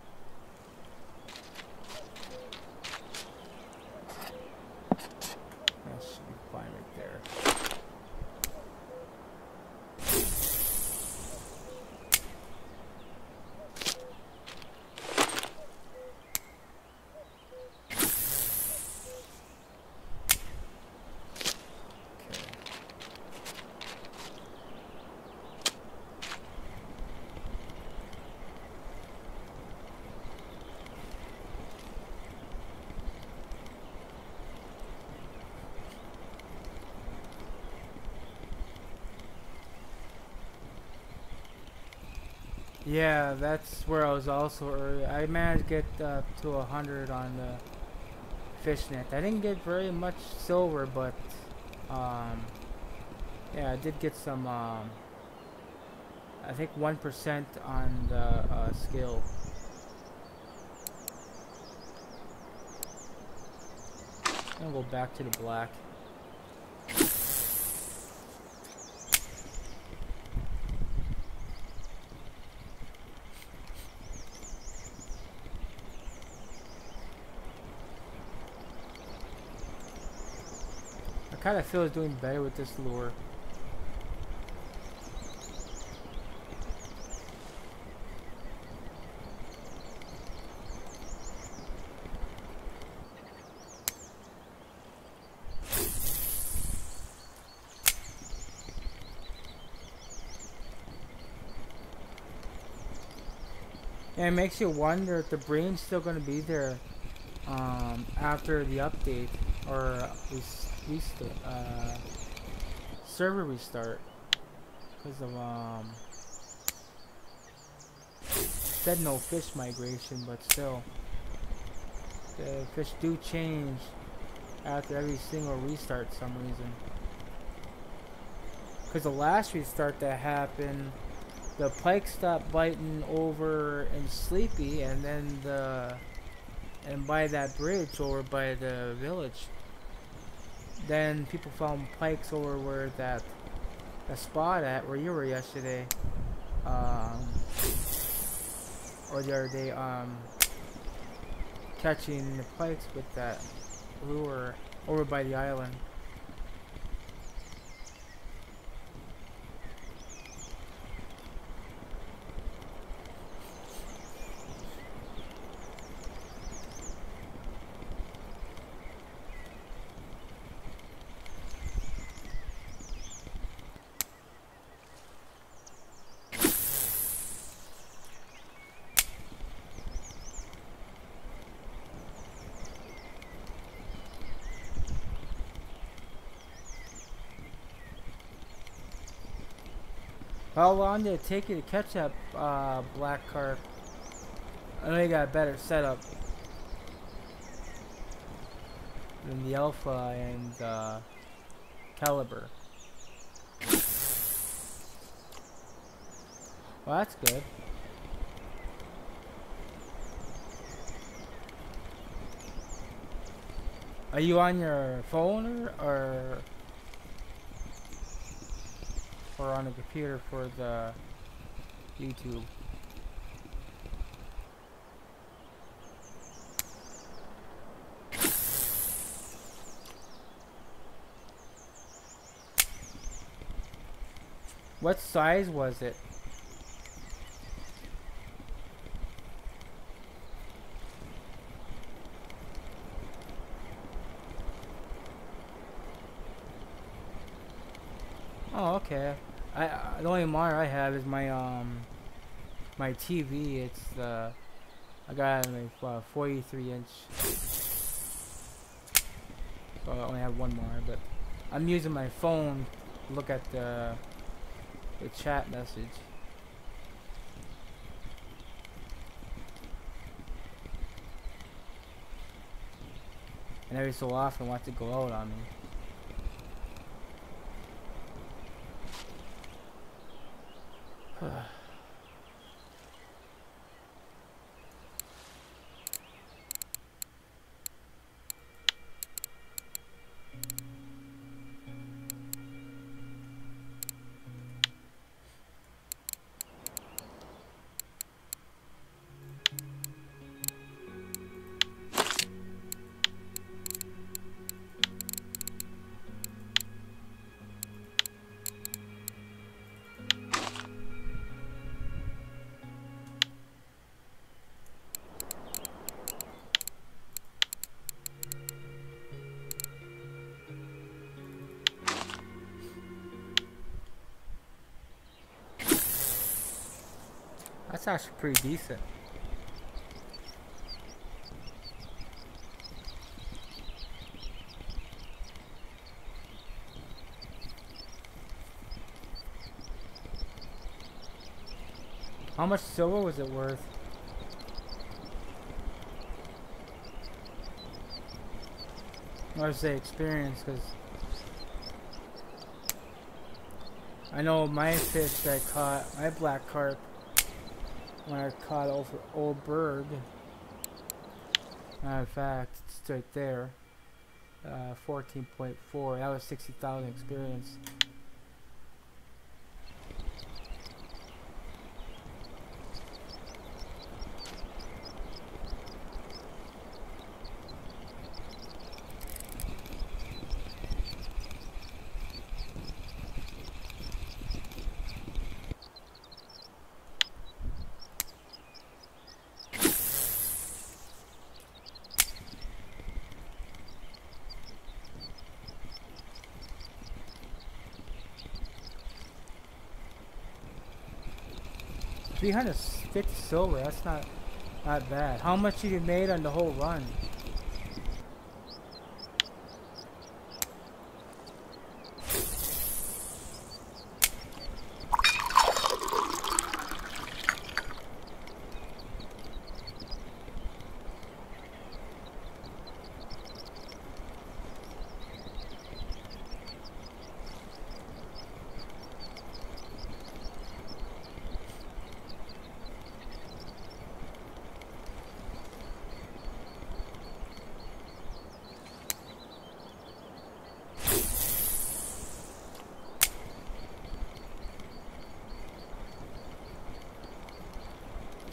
Speaker 1: That should be fine right there. Yeah, that's where I was also early. I managed to get uh, to a hundred on the fishnet. I didn't get very much silver, but um, yeah, I did get some. Um, I think one percent on the uh, skill. I'm gonna go back to the black. I kind of feel it's doing better with this lure. And it makes you wonder if the brain's still going to be there um, after the update or restart, uh, server restart, because of um, said no fish migration, but still the fish do change after every single restart for some reason. Because the last restart that happened, the pike stopped biting over in Sleepy, and then the and by that bridge over by the village, then people found pikes over where that the spot at where you were yesterday, um, or the other day, um, catching the pikes with that lure over by the island. How long did it take you to catch that uh, black carp? I know you got a better setup than the Alpha and uh, Caliber. Well, that's good. Are you on your phone or, or or on the computer for the YouTube? What size was it? Oh, okay. I, I the only monitor I have is my um my T V. It's the I got a uh, forty-three inch, so I only have one monitor. But I'm using my phone to look at the the chat message. And every so often, want to go out on me. That's actually pretty decent. How much silver was it worth? Or is the experience? Because I know my fish that I caught, my black carp, when I caught over Old Berg. Matter of fact, it's right there. Uh, fourteen point four. That was sixty thousand experience. three hundred fifty silver, that's not not bad. How much you made on the whole run?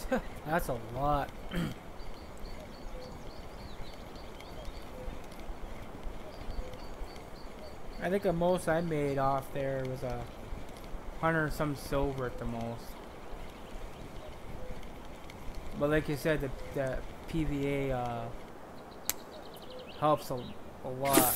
Speaker 1: That's a lot. I think the most I made off there was a hundred and some silver at the most. But like you said, the, the P V A uh, helps a, a lot.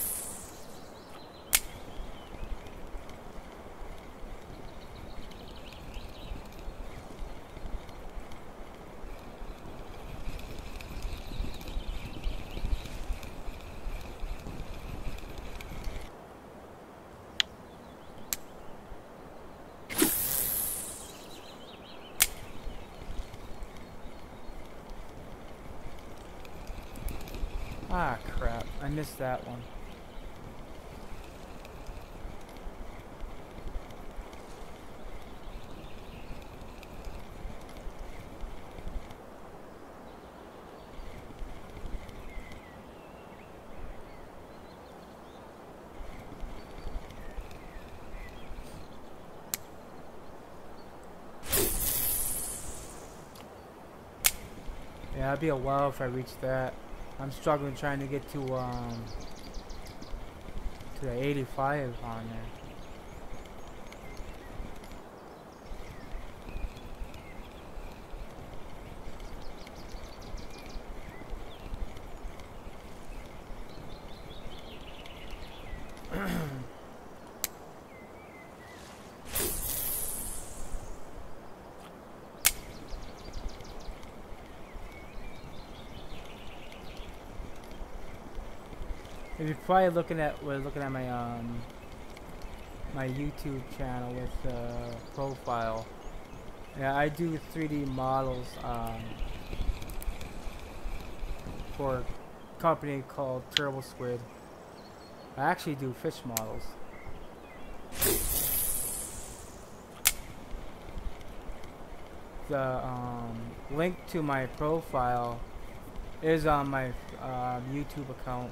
Speaker 1: Ah, crap. I missed that one. Yeah, it'd be a while if I reach that. I'm struggling trying to get to um to the eighty-five on there. If you're probably looking at we're looking at my um my YouTube channel with uh, profile. Yeah, I do three D models um, for a company called Turbo Squid. I actually do fish models. The um, link to my profile is on my uh, YouTube account.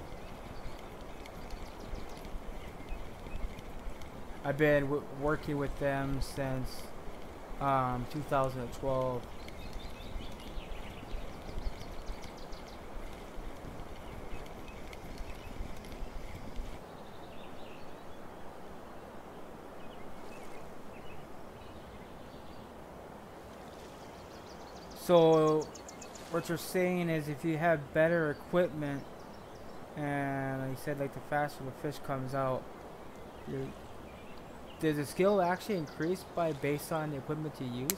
Speaker 1: I've been w working with them since um, two thousand twelve. So what you're saying is if you have better equipment, and like you said, like the faster the fish comes out, you're does the skill actually increase by based on the equipment you use?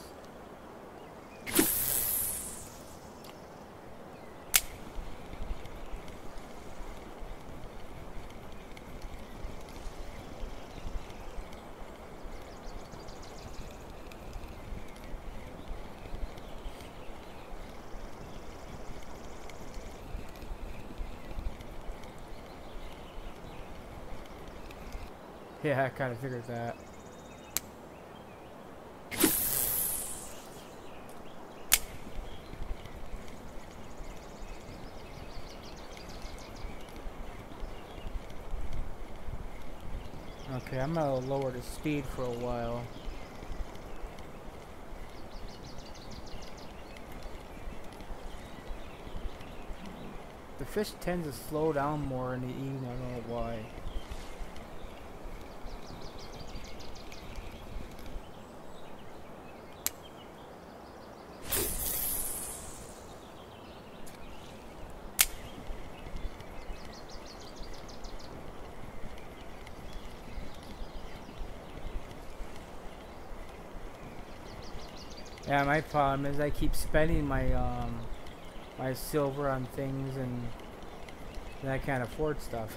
Speaker 1: Yeah, I kind of figured that. Okay, I'm gonna lower the speed for a while. The fish tends to slow down more in the evening, I don't know why. Yeah, my problem is I keep spending my um my silver on things and, and I can't afford stuff.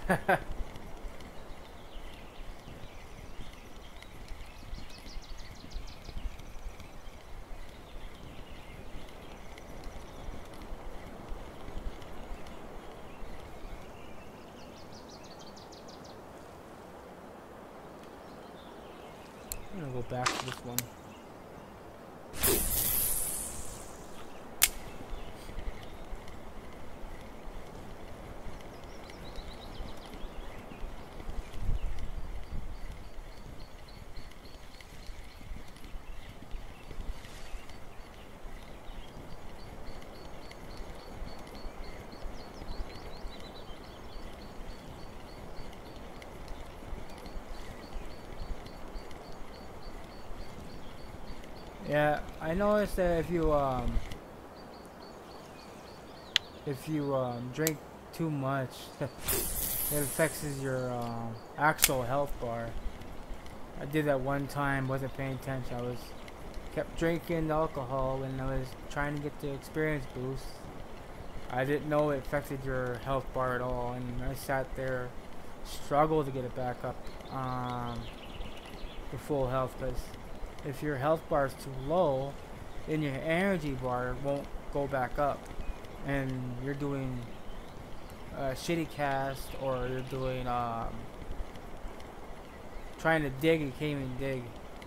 Speaker 1: I'm gonna go back to this one. Yeah, I noticed that if you um if you um drink too much, it affects your um, actual health bar. I did that one time, wasn't paying attention. I was kept drinking alcohol when I was trying to get the experience boost. I didn't know it affected your health bar at all, and I sat there, struggled to get it back up um, to full health. Because if your health bar is too low, then your energy bar won't go back up, and you're doing a shitty cast, or you're doing um, trying to dig, you can't even dig.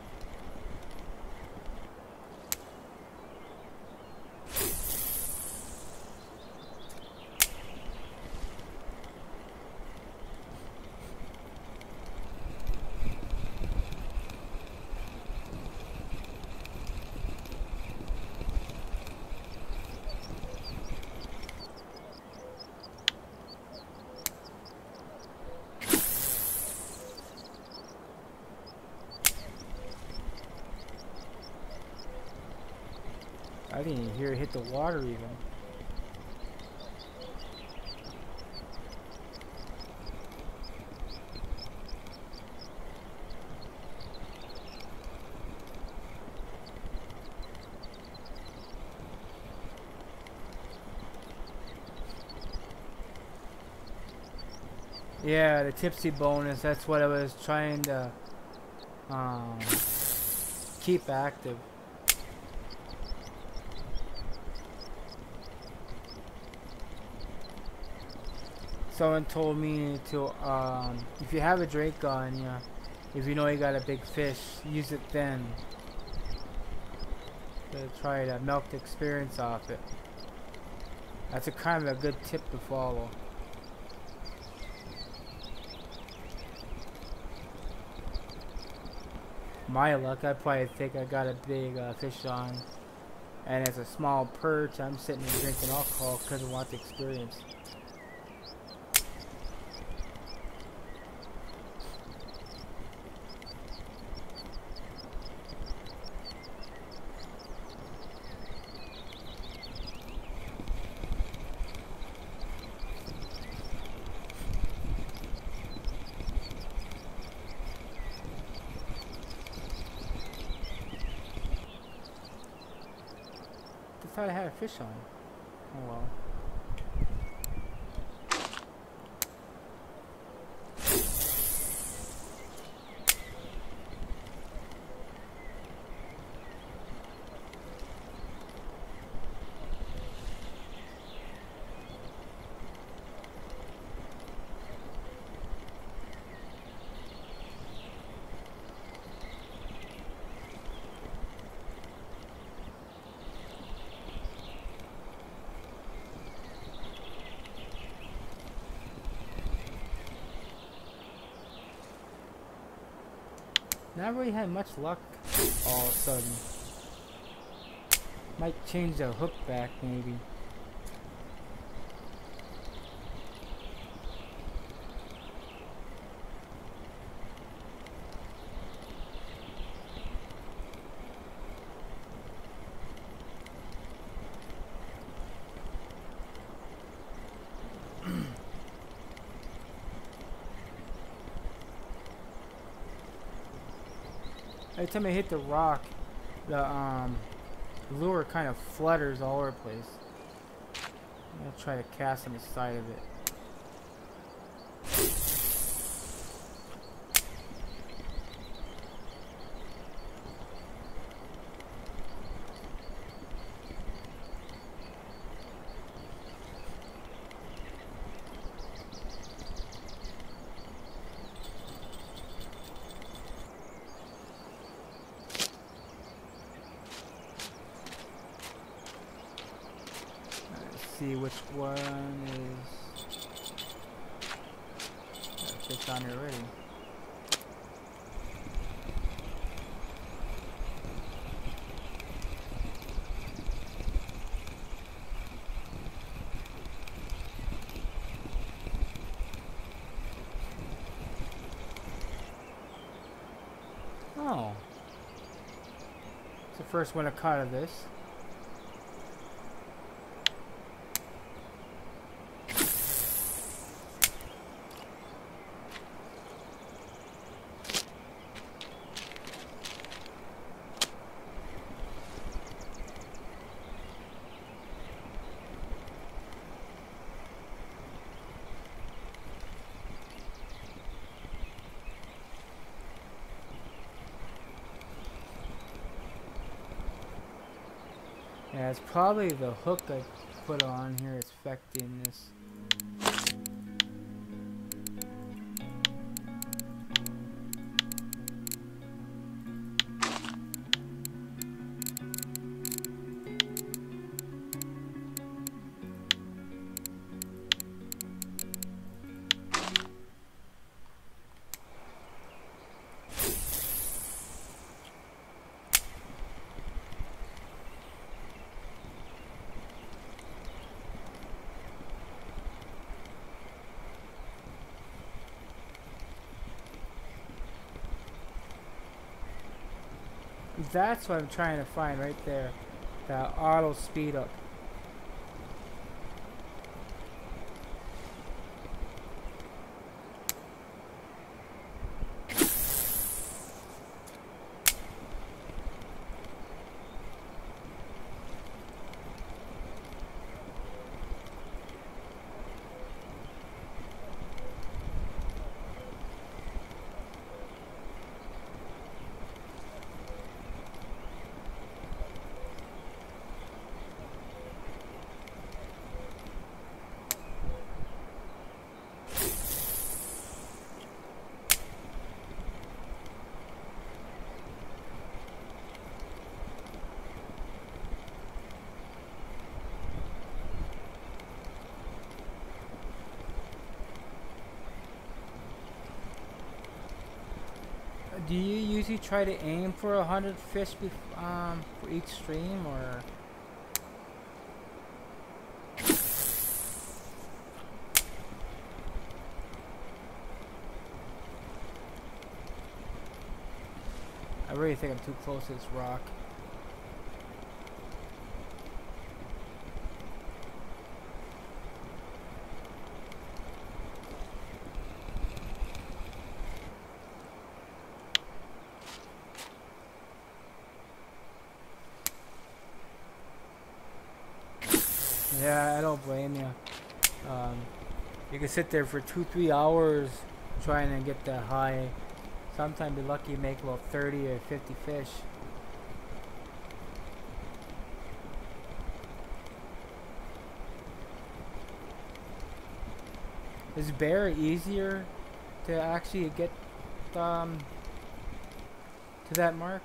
Speaker 1: I didn't even hear it hit the water even. Yeah, the tipsy bonus, that's what I was trying to um, keep active. Someone told me to, um, if you have a drink on you, if you know you got a big fish, use it then. To try to milk the experience off it. That's a kind of a good tip to follow. My luck, I probably think I got a big uh, fish on, and it's a small perch. I'm sitting there drinking alcohol because I want the experience. I thought I had a fish on. Oh well. Not really had much luck all of a sudden. Might change the hook back maybe. Every time I hit the rock, the um, lure kind of flutters all over the place. I'm gonna try to cast on the side of it. See which one is. Got a fish on here already. Oh. the first one I caught of this. Yeah, it's probably the hook I put on here is affecting this. That's what I'm trying to find right there. That auto speed up. Do you usually try to aim for a hundred fish bef um, for each stream, or? I really think I'm too close to this rock. Yeah, I don't blame you. Um, you can sit there for two, three hours trying to get that high. Sometimes you're lucky you make about thirty or fifty fish. Is bear easier to actually get um, to that mark?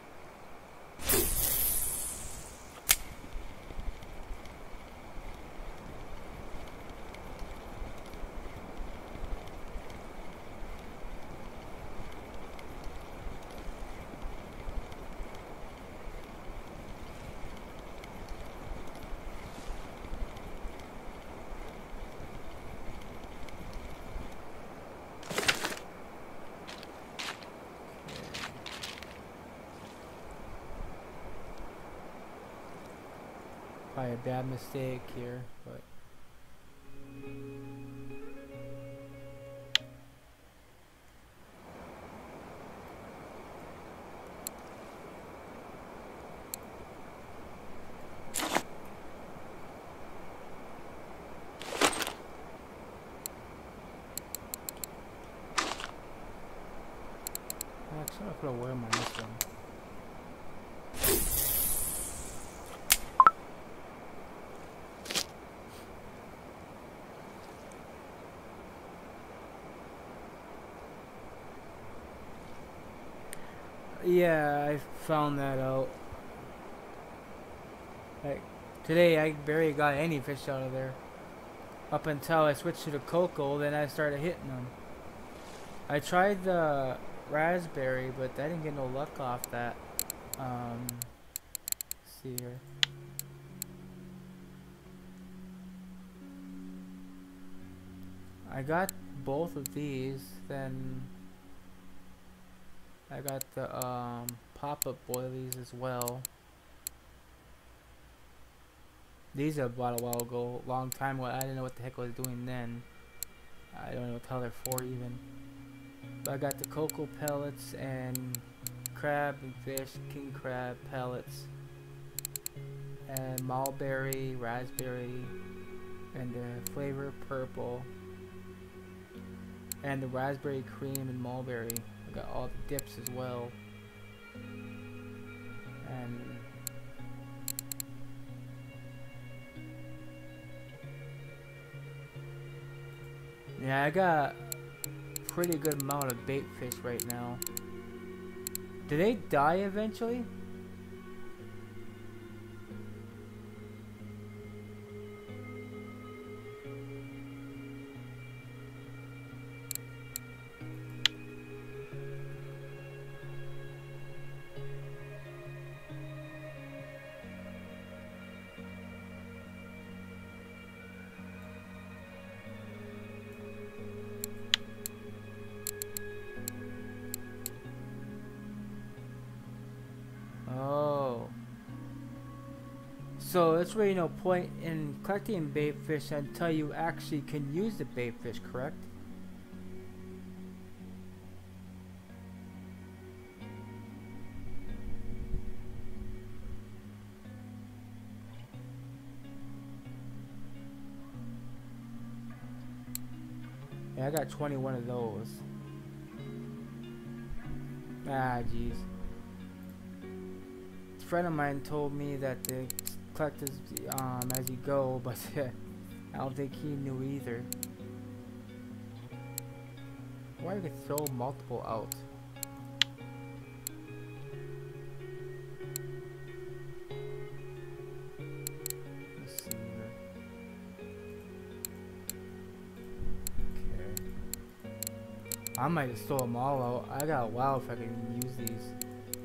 Speaker 1: Probably a bad mistake here, but actually I'm gonna put a worm on this one. Yeah, I found that out. Like today, I barely got any fish out of there. Up until I switched to the cocoa, then I started hitting them. I tried the raspberry, but I didn't get no luck off that. Um, let's see here. I got both of these, then I got the um, pop-up boilies as well. These I bought a while ago, long time ago. I didn't know what the heck I was doing then. I don't know what the hell they're for even. But I got the cocoa pellets and crab and fish, king crab pellets, and mulberry, raspberry, and the flavor purple, and the raspberry cream and mulberry. I got all the dips as well. And yeah, I got a pretty good amount of bait fish right now. Do they die eventually? Oh. So it's really no point in collecting bait fish until you actually can use the bait fish, correct? Yeah, I got twenty-one of those. Ah, jeez. A friend of mine told me that they collect as, um, as you go, but I don't think he knew either. Why you could throw multiple out? Let's see here. Okay. I might just throw them all out. I got a while if I can use these.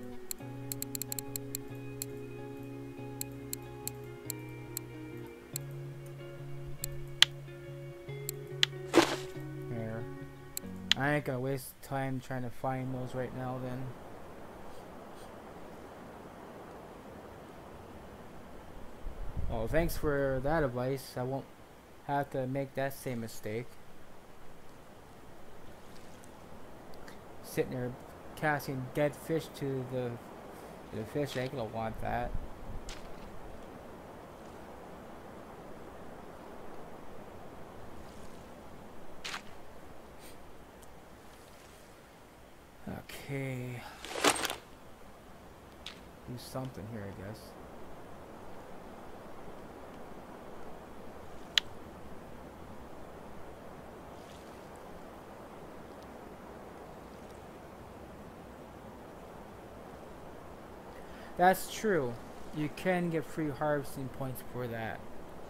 Speaker 1: I ain't gonna waste time trying to find those right now then. Oh, thanks for that advice. I won't have to make that same mistake. Sitting there casting dead fish to the, the fish, I ain't gonna want that. Okay, do something here, I guess. That's true. You can get free harvesting points for that.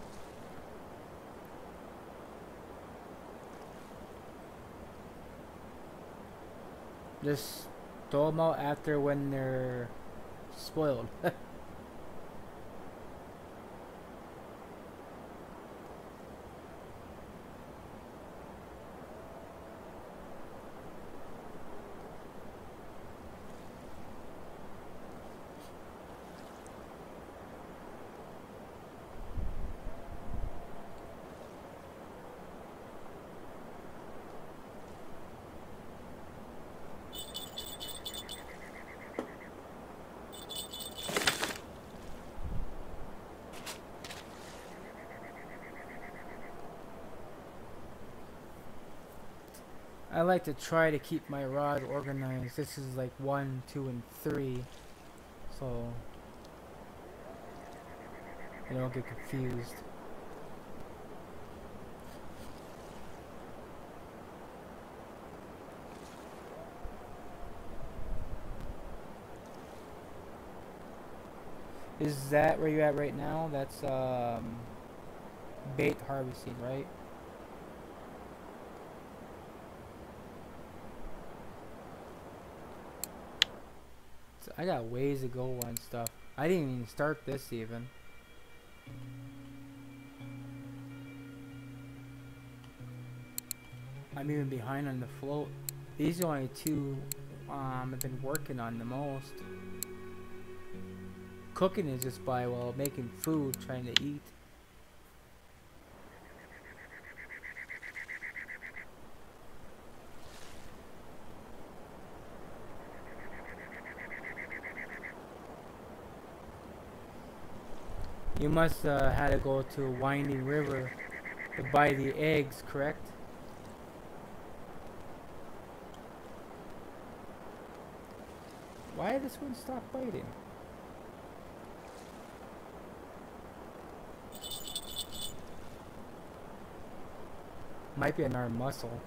Speaker 1: Just throw them out after when they're spoiled. I like to try to keep my rod organized. This is like one, two, and three, so I don't get confused. Is that where you're at right now? That's um, bait harvesting, right? I got ways to go on stuff. I didn't even start this even. I'm even behind on the float. These are only two um, I've been working on the most. cooking is just by, well, making food, trying to eat. You must uh, had to go to Winding River to buy the eggs, correct? Why did this one stop biting? Might be an arm muscle.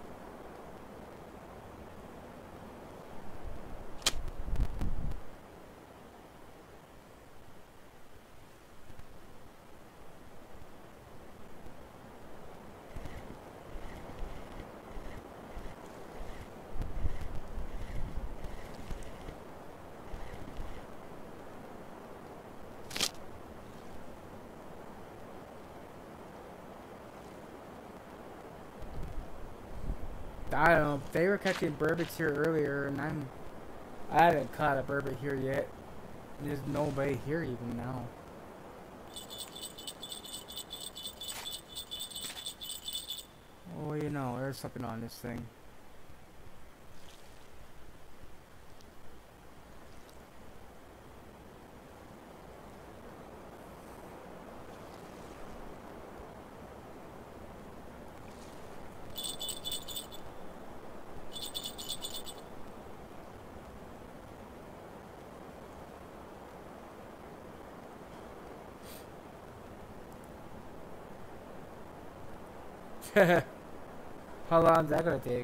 Speaker 1: I don't know. They were catching burbot here earlier, and I'm I haven't caught a burbot here yet. There's nobody here even now. Oh, you know, there's something on this thing. How long is that gonna take?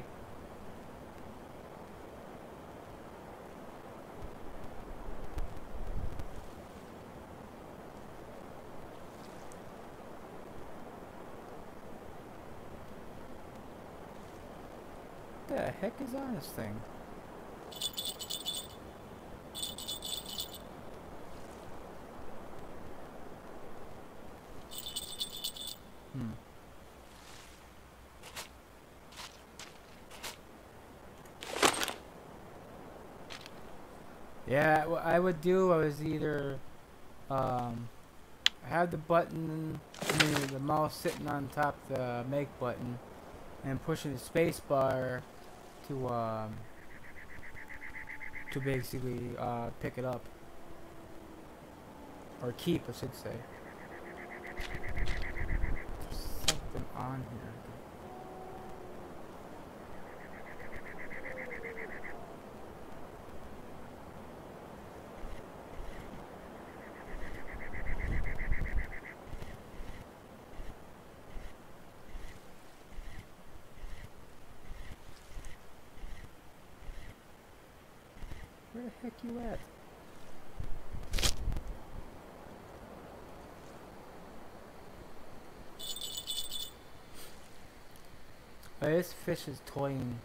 Speaker 1: What the heck is on this thing? Hmm. Yeah, what I would do, I was either um, have the button, I mean, the mouse sitting on top of the make button, and pushing the space bar to um, to basically uh, pick it up, or keep, I should say. There's something on here. Where the heck you at? Oh, this fish is toying.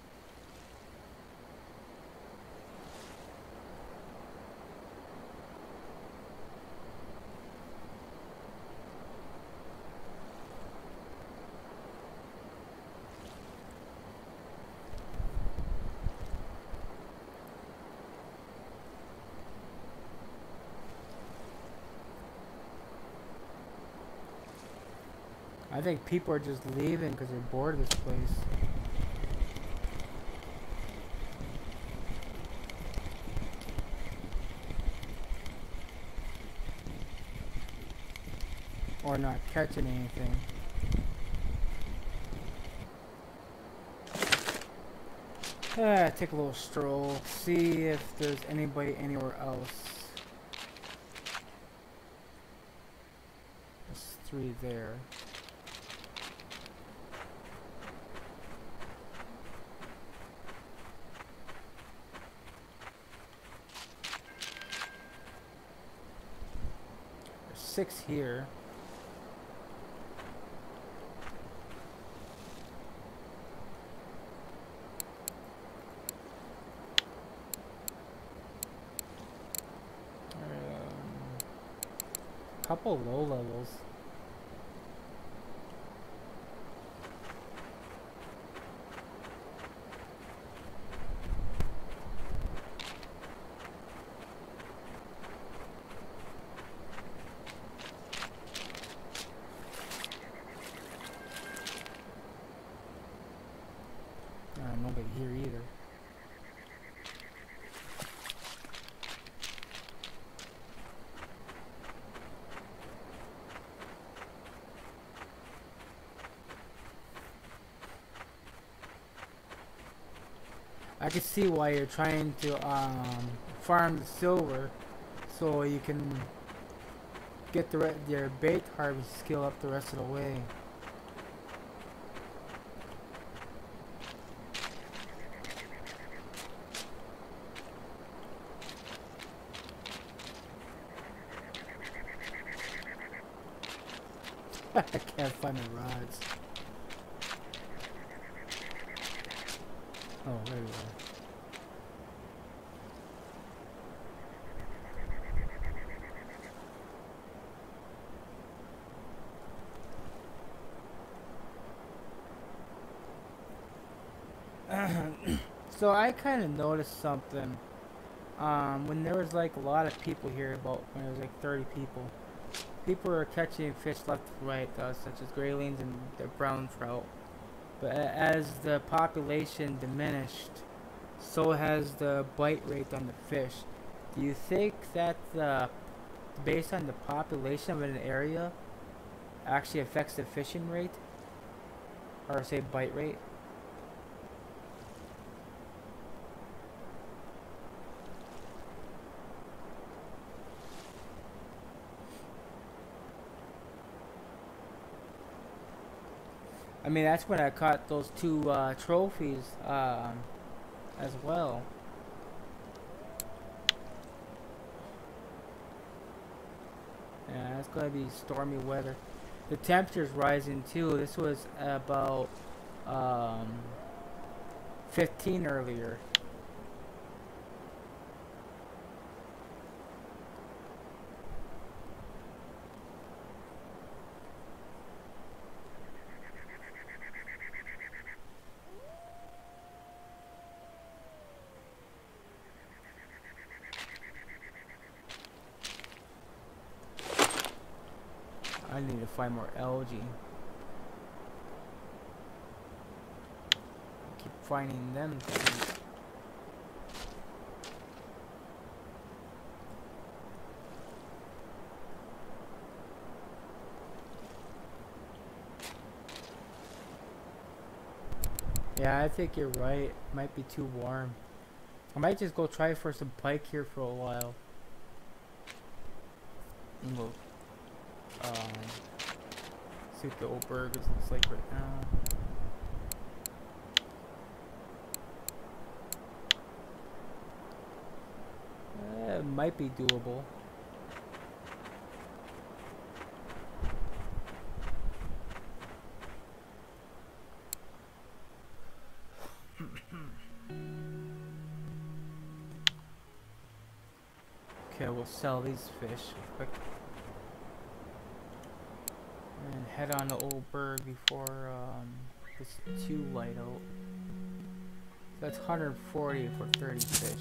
Speaker 1: I think people are just leaving because they're bored of this place. Or not catching anything. Ah, take a little stroll, see if there's anybody anywhere else. There's three there. There's six here. Couple low levels. I can see why you're trying to um, farm the silver, so you can get the re your bait harvest skill up the rest of the way. I can't find the rods. Oh, there we go. So I kind of noticed something um, when there was like a lot of people here, about when there was like thirty people. People were catching fish left and right, uh, such as graylings and the brown trout. But a- as the population diminished, so has the bite rate on the fish. Do you think that the, based on the population of an area, actually affects the fishing rate? Or say bite rate? I mean, that's when I caught those two uh, trophies um, as well. Yeah, it's gonna be stormy weather. The temperature's rising too. This was about um, fifteen earlier. I need to find more algae. I keep finding them things. Yeah, I think you're right. Might be too warm. I might just go try for some pike here for a while. And we'll um, see what the old burgers looks like right now. Uh, it might be doable. Okay, we'll sell these fish quick. And head on to Old Berg before um, it's too light out. That's one hundred forty for thirty fish.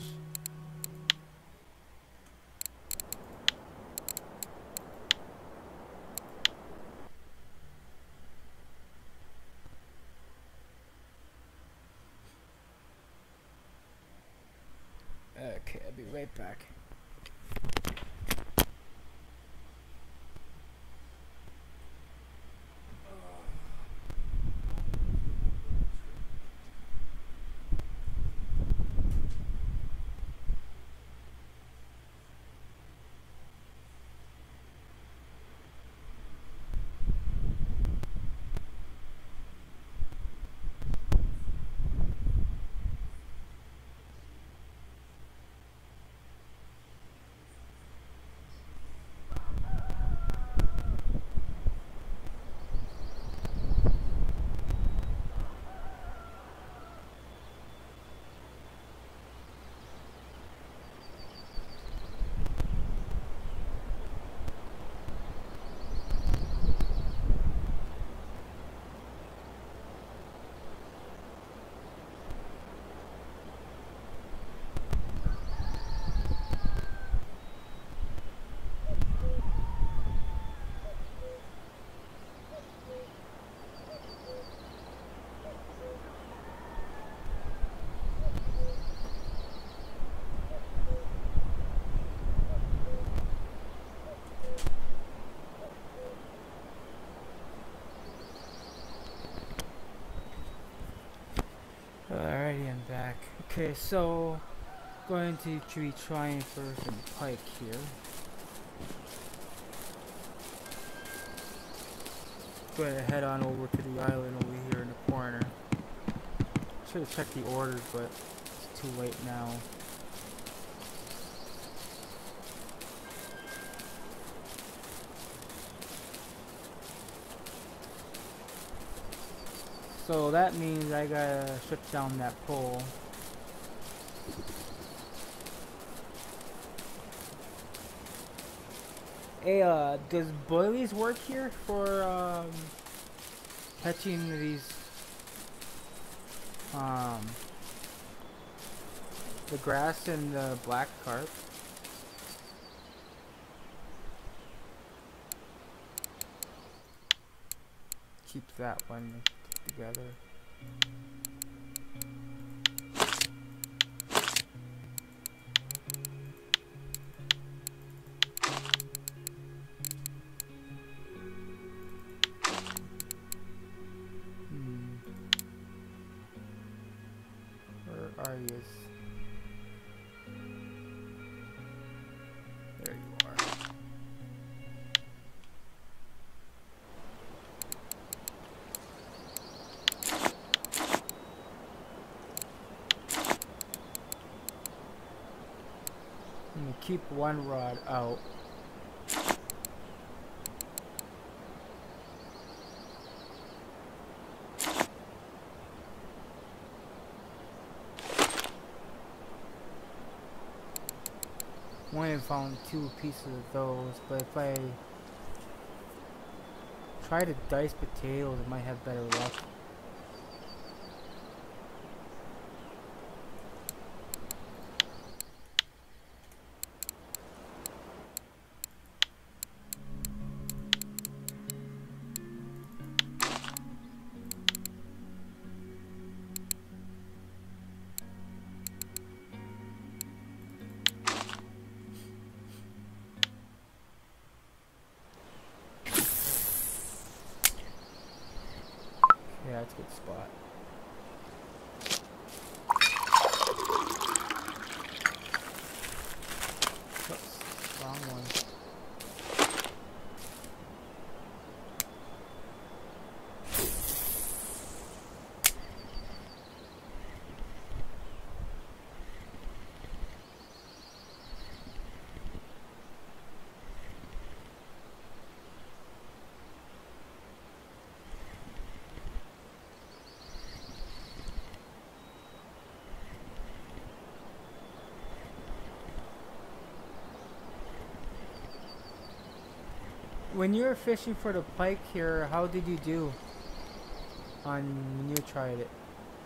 Speaker 1: Okay, I'll be right back. Okay, so going to be trying for some pike here. Go ahead and head on over to the island over here in the corner. Should have checked the orders, but it's too late now. So that means I gotta shut down that pole. Hey, uh, does boilies work here for um, catching these um, the grass and the black carp? Keep that one together. Hmm. Where are you? There you are. I'm gonna keep one rod out. I only found two pieces of those, but if I try to dice potatoes, I might have better luck. Yeah, that's a good spot. Oops, wrong one. When you were fishing for the pike here, how did you do on when you tried it?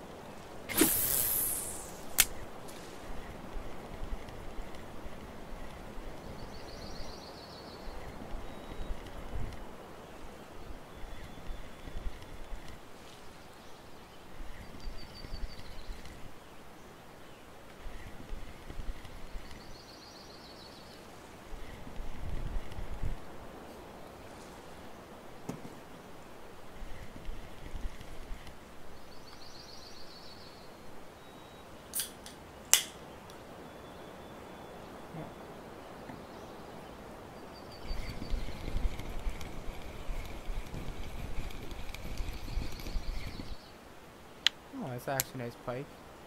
Speaker 1: Oh, that's actually a nice pike.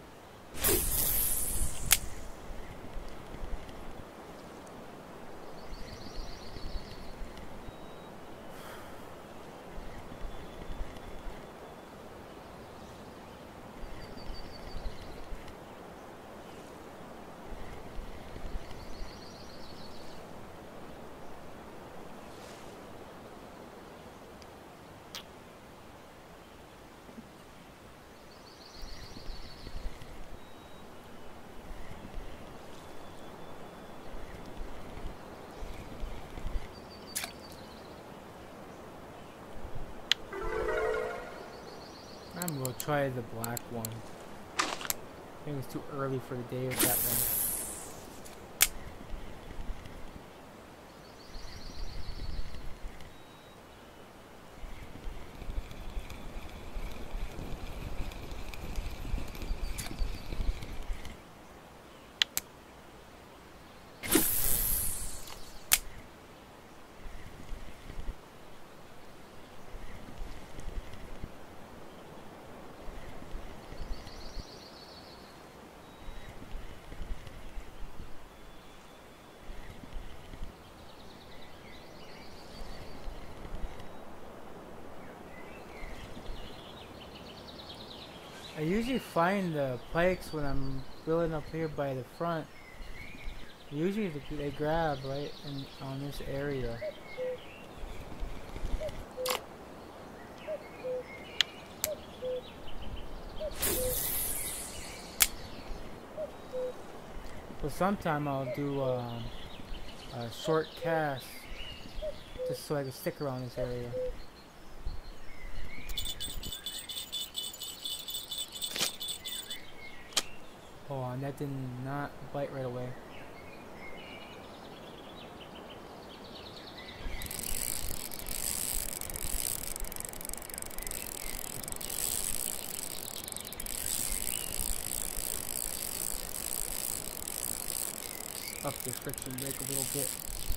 Speaker 1: I'm gonna try the black one. I think it's too early for the day with that one. I usually find the pikes when I'm building up here by the front. Usually they, they grab right in on this area. So sometime I'll do um, a short cast just so I can stick around this area. Oh, and that did not bite right away. Up the friction brake a little bit.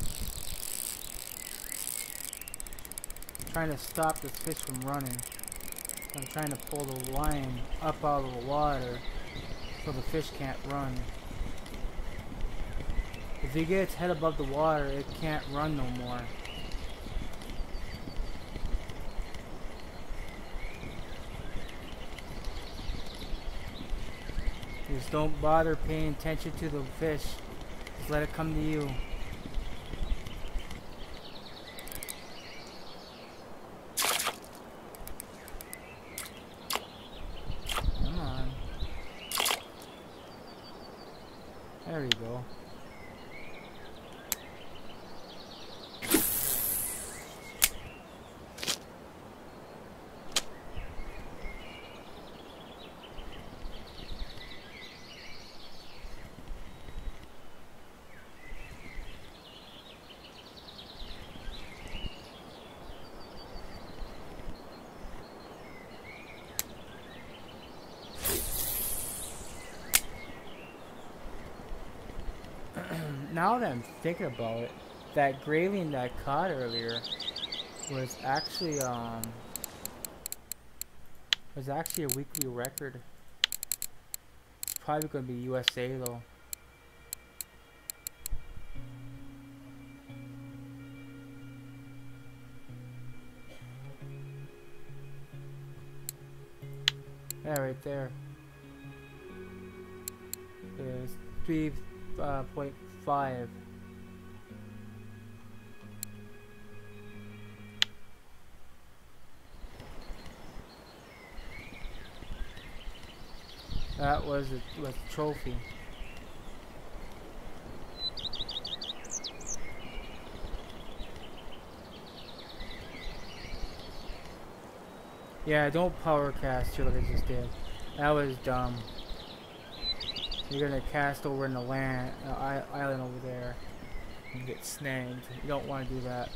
Speaker 1: I'm trying to stop this fish from running. I'm trying to pull the line up out of the water so the fish can't run. If it gets head above the water, it can't run no more. Just don't bother paying attention to the fish. Just let it come to you. Come on. There we go. Now that I'm thinking about it, that grayling that I caught earlier was actually um was actually a weekly record. It's probably gonna be U S A though. Yeah, right there. There's three uh, point five. That was a, was a trophy. Yeah, don't power cast here like I just did. That was dumb. You're gonna cast over in the land uh, island over there and get snagged. You don't want to do that.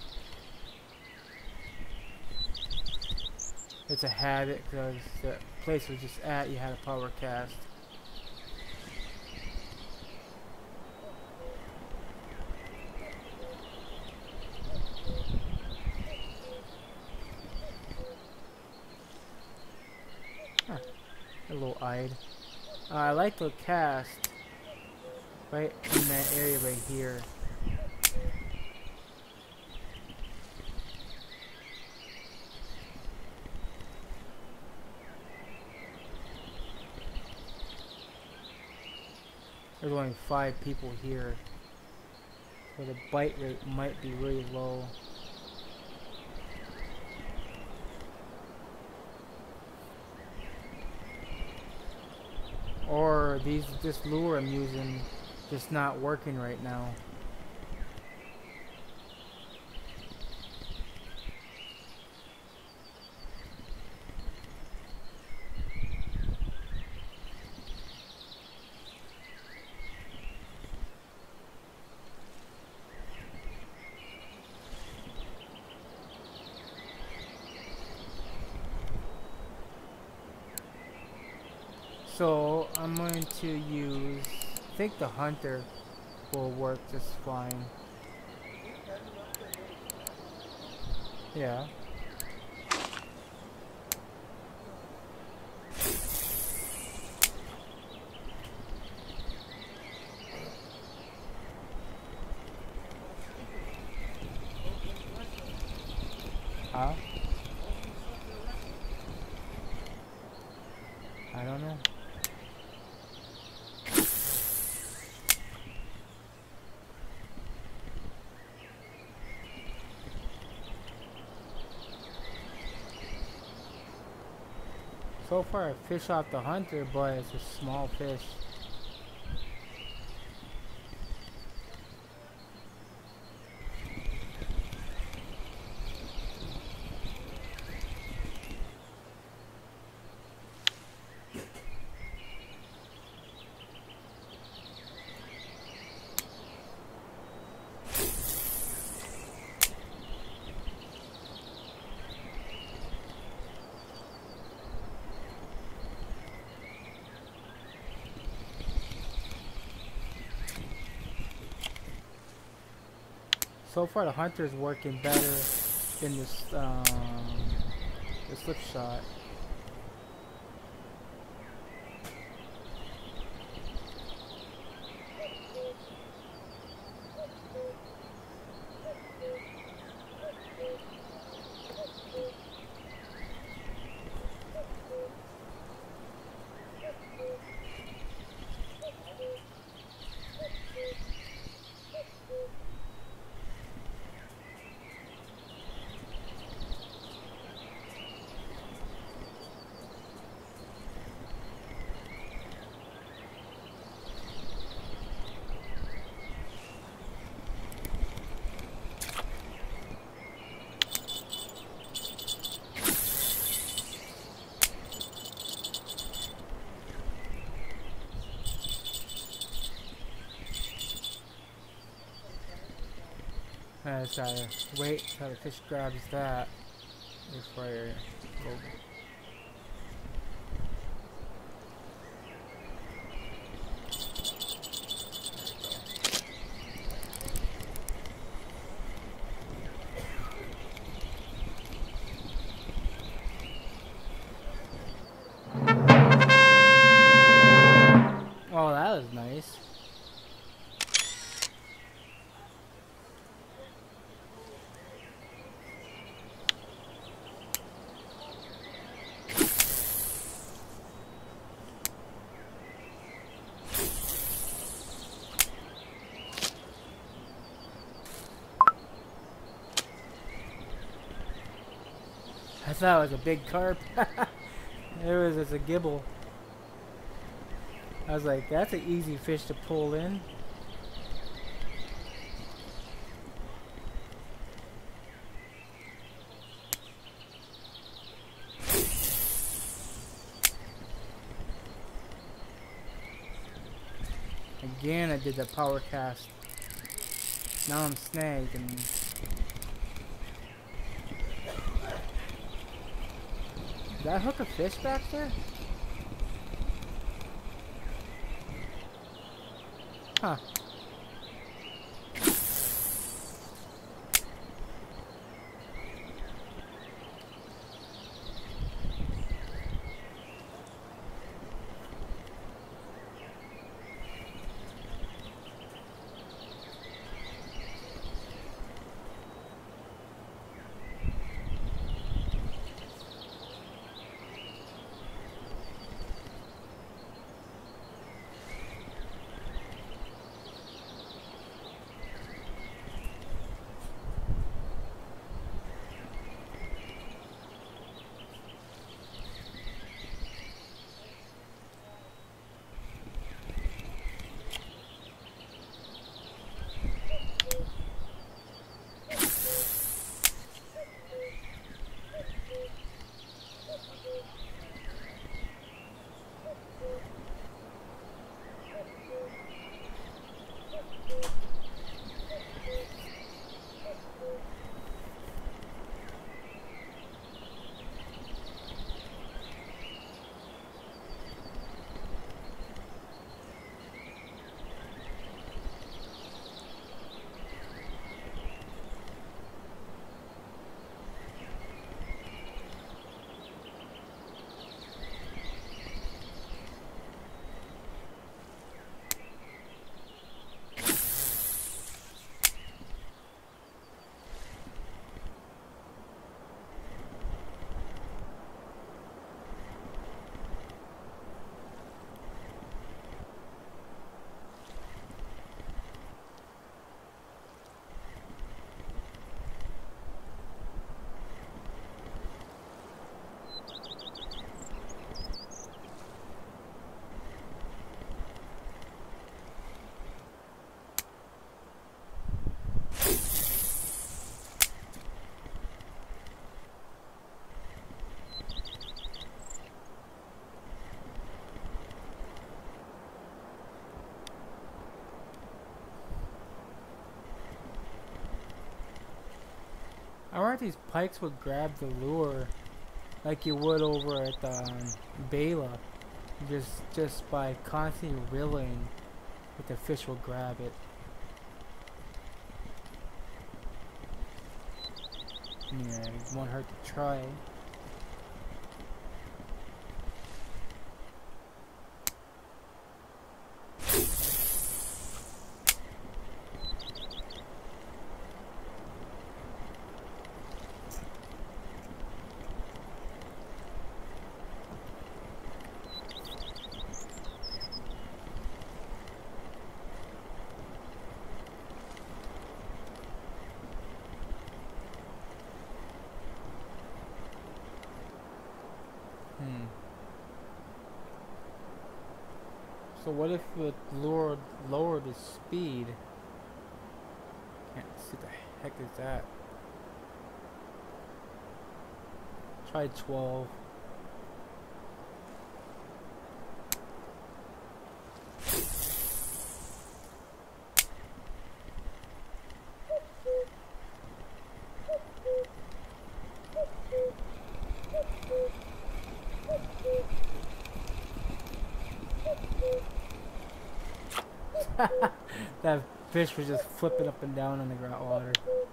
Speaker 1: It's a habit because the place was just at you had a power cast. Huh. A little eyed. Uh, I like to cast right in that area right here. There's only five people here, so the bite rate might be really low. Or these this lure I'm using just not working right now. So I'm going to use, I think the hunter will work just fine. Yeah. Huh? I don't know. So far, I fish off the hunter, but it's a small fish. So far, the hunter's working better than this um, the slip shot. I just gotta wait till the fish grabs that before I go. Oh, that was nice. I thought it was a big carp. It was just a gibble. I was like, that's an easy fish to pull in. Again, I did the power cast. Now I'm snagged and did I hook a fish back there? Huh. I wonder if these pikes would grab the lure like you would over at um, Bela. Just, just by constantly reeling, that the fish will grab it. Yeah, it won't hurt to try. Hmm. So what if it lowered, lowered its speed? Can't see the heck is that. Try twelve. That fish was just flipping up and down in the groundwater.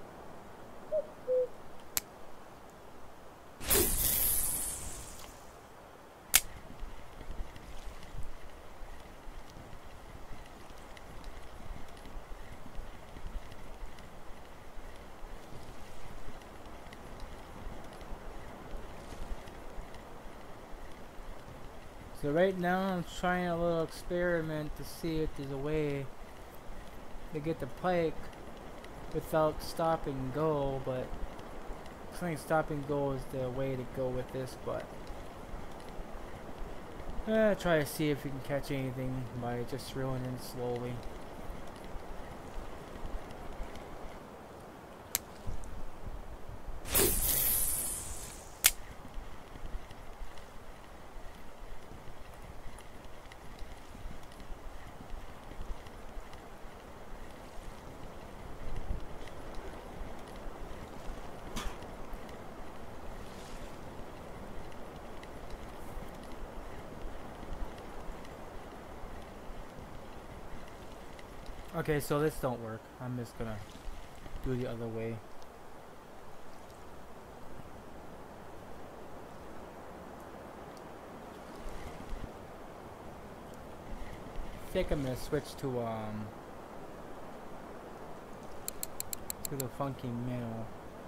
Speaker 1: So right now I'm trying a little experiment to see if there's a way to get the pike without stop and go, but I think stop and go is the way to go with this, but uh, try to see if we can catch anything by just reeling in slowly. Okay, so this don't work. I'm just gonna do the other way. I think I'm gonna switch to um to the funky minnow.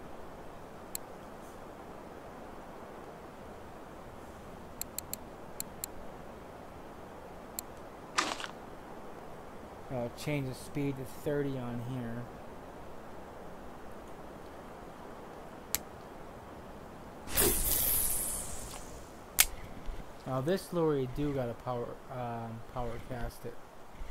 Speaker 1: I'll change the speed to thirty on here. Now this lure you do gotta power um, power cast it.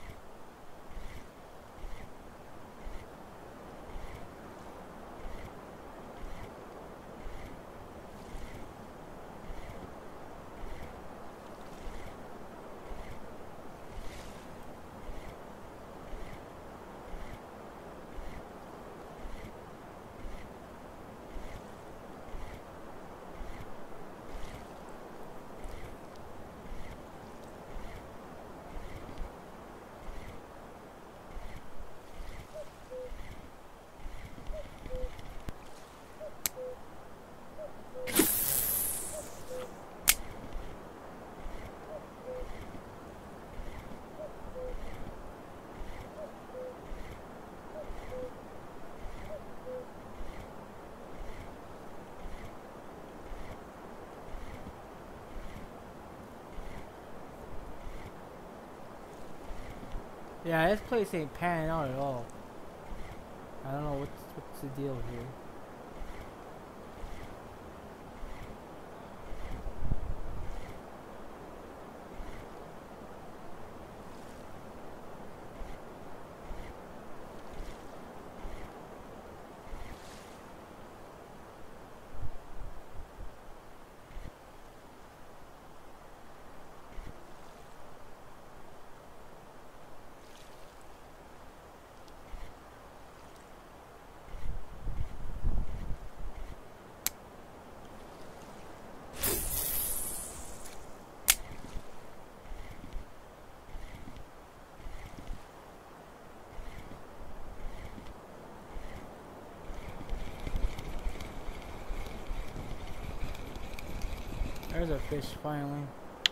Speaker 1: Yeah, this place ain't panning out at all. I don't know what's what's the deal here. There's a fish finally.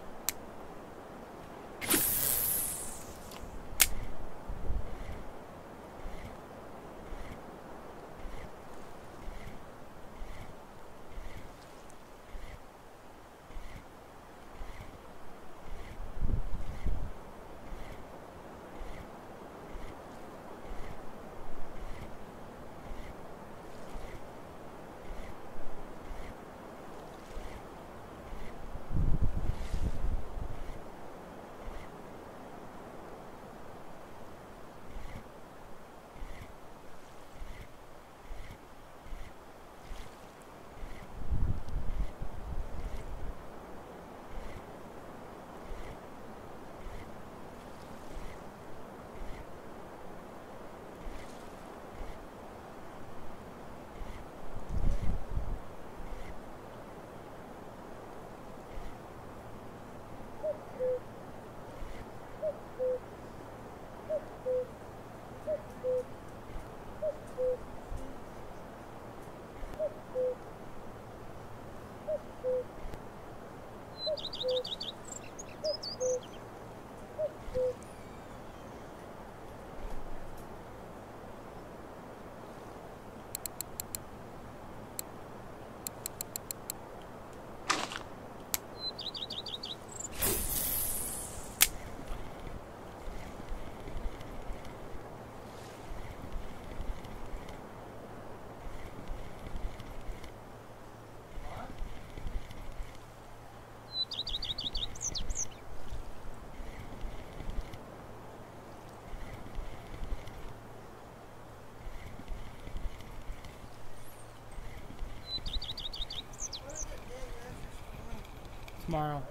Speaker 1: Tomorrow.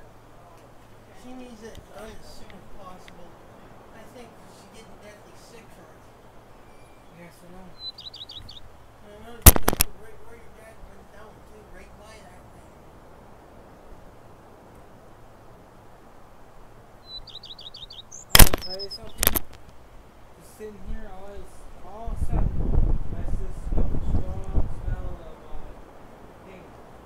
Speaker 2: She needs it done as soon as possible. I think she's getting deathly sick from it.
Speaker 1: Yes, I know.
Speaker 2: I know because right where your dad went down too, right by that thing.
Speaker 1: I'll tell you something. Just sitting here, all is all of a sudden, that's this strong smell of uh, pink.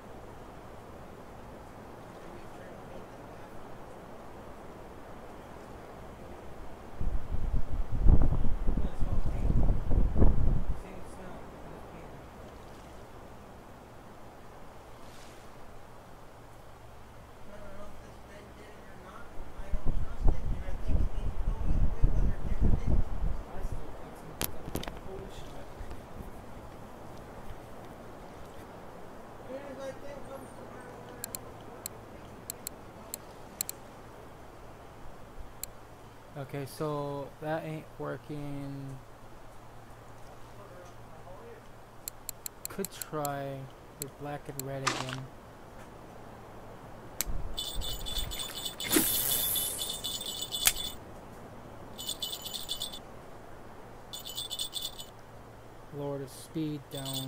Speaker 1: Okay, so that ain't working. Could try with black and red again. Lower the speed down.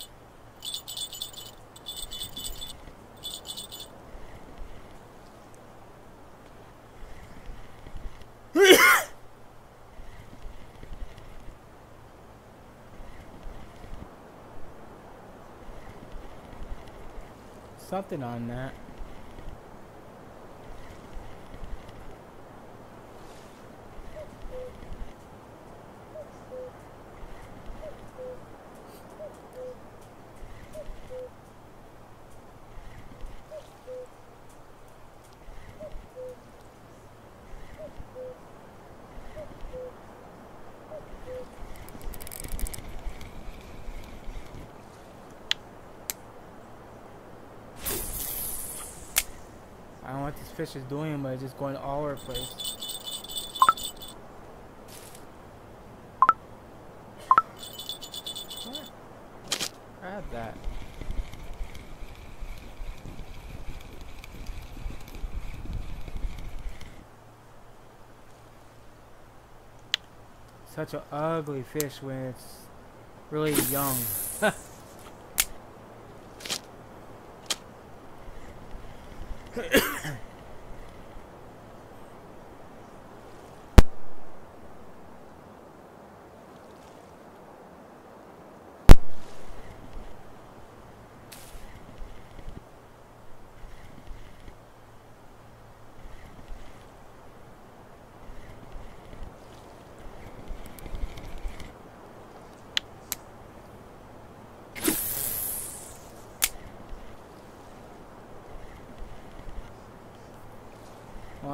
Speaker 1: Something on that. I don't know what this fish is doing, but it's just going all over the place. What? Grab that. Such an ugly fish when it's really young.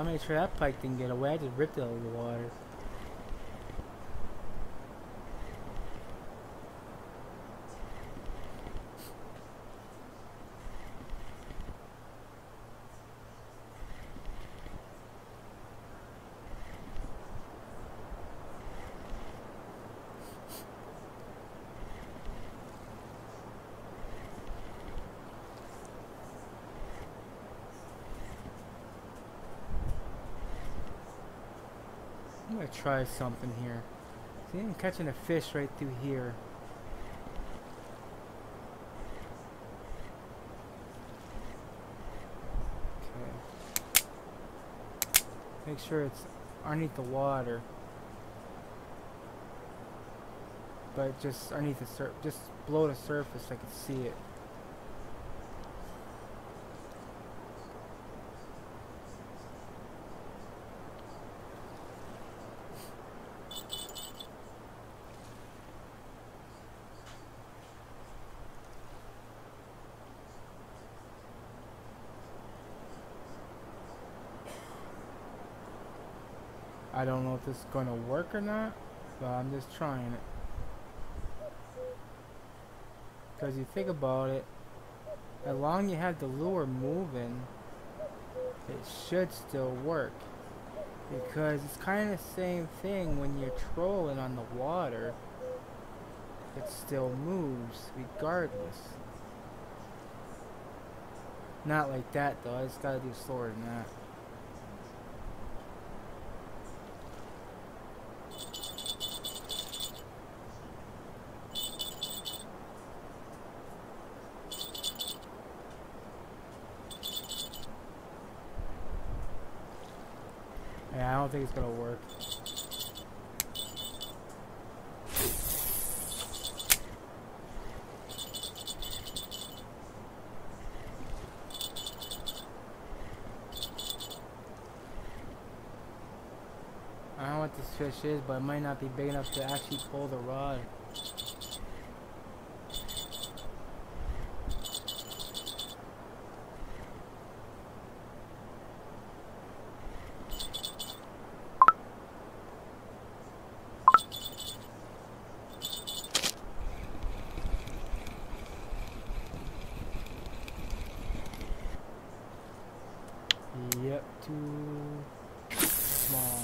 Speaker 1: want to make sure that pike didn't get away. I just ripped it out of the water. I'm gonna try something here. See, I'm catching a fish right through here. Okay. Make sure it's underneath the water. But just underneath the sur- just below the surface I can see it. I don't know if this is going to work or not, but I'm just trying it. Because you think about it, as long as you have the lure moving, it should still work. Because it's kind of the same thing when you're trolling on the water, it still moves regardless. Not like that though, I just gotta do slower than that. Yeah, I don't think it's gonna work. I don't know what this fish is, but it might not be big enough to actually pull the rod. Yep, too small.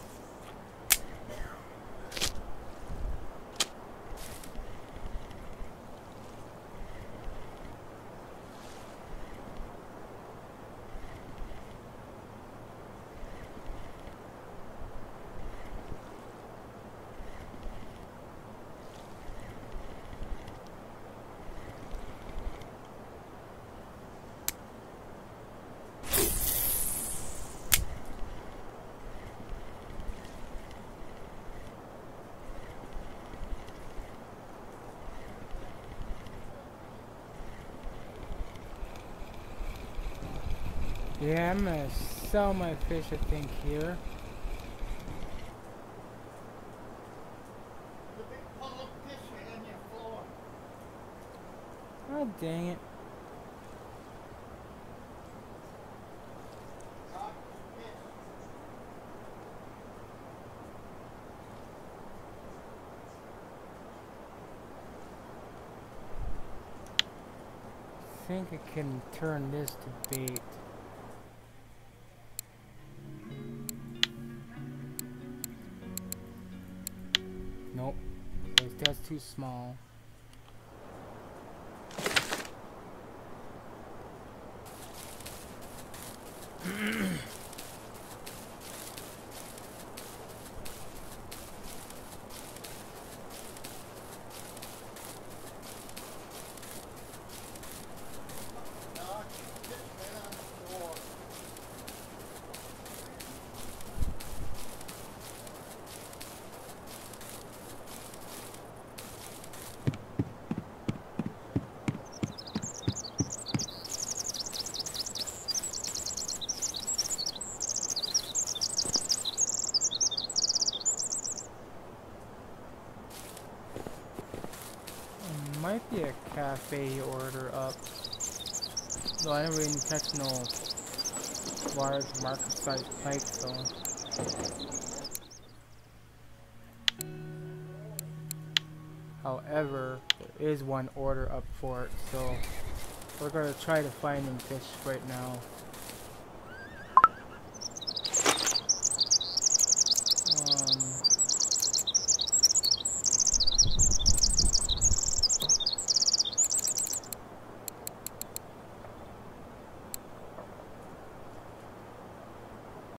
Speaker 1: Yeah, I'm gonna sell my fish, I think, here.
Speaker 2: The big pile of fish right on your floor.
Speaker 1: Oh, dang it.
Speaker 2: Rock, fish.
Speaker 1: I think I can turn this to bait. Nope, that's too small.
Speaker 2: Rock, fish right on the floor.
Speaker 1: Might be a cafe order up. No, I didn't really catch no large market sized pike, so however, there is one order up for it, so we're gonna try to find them fish right now.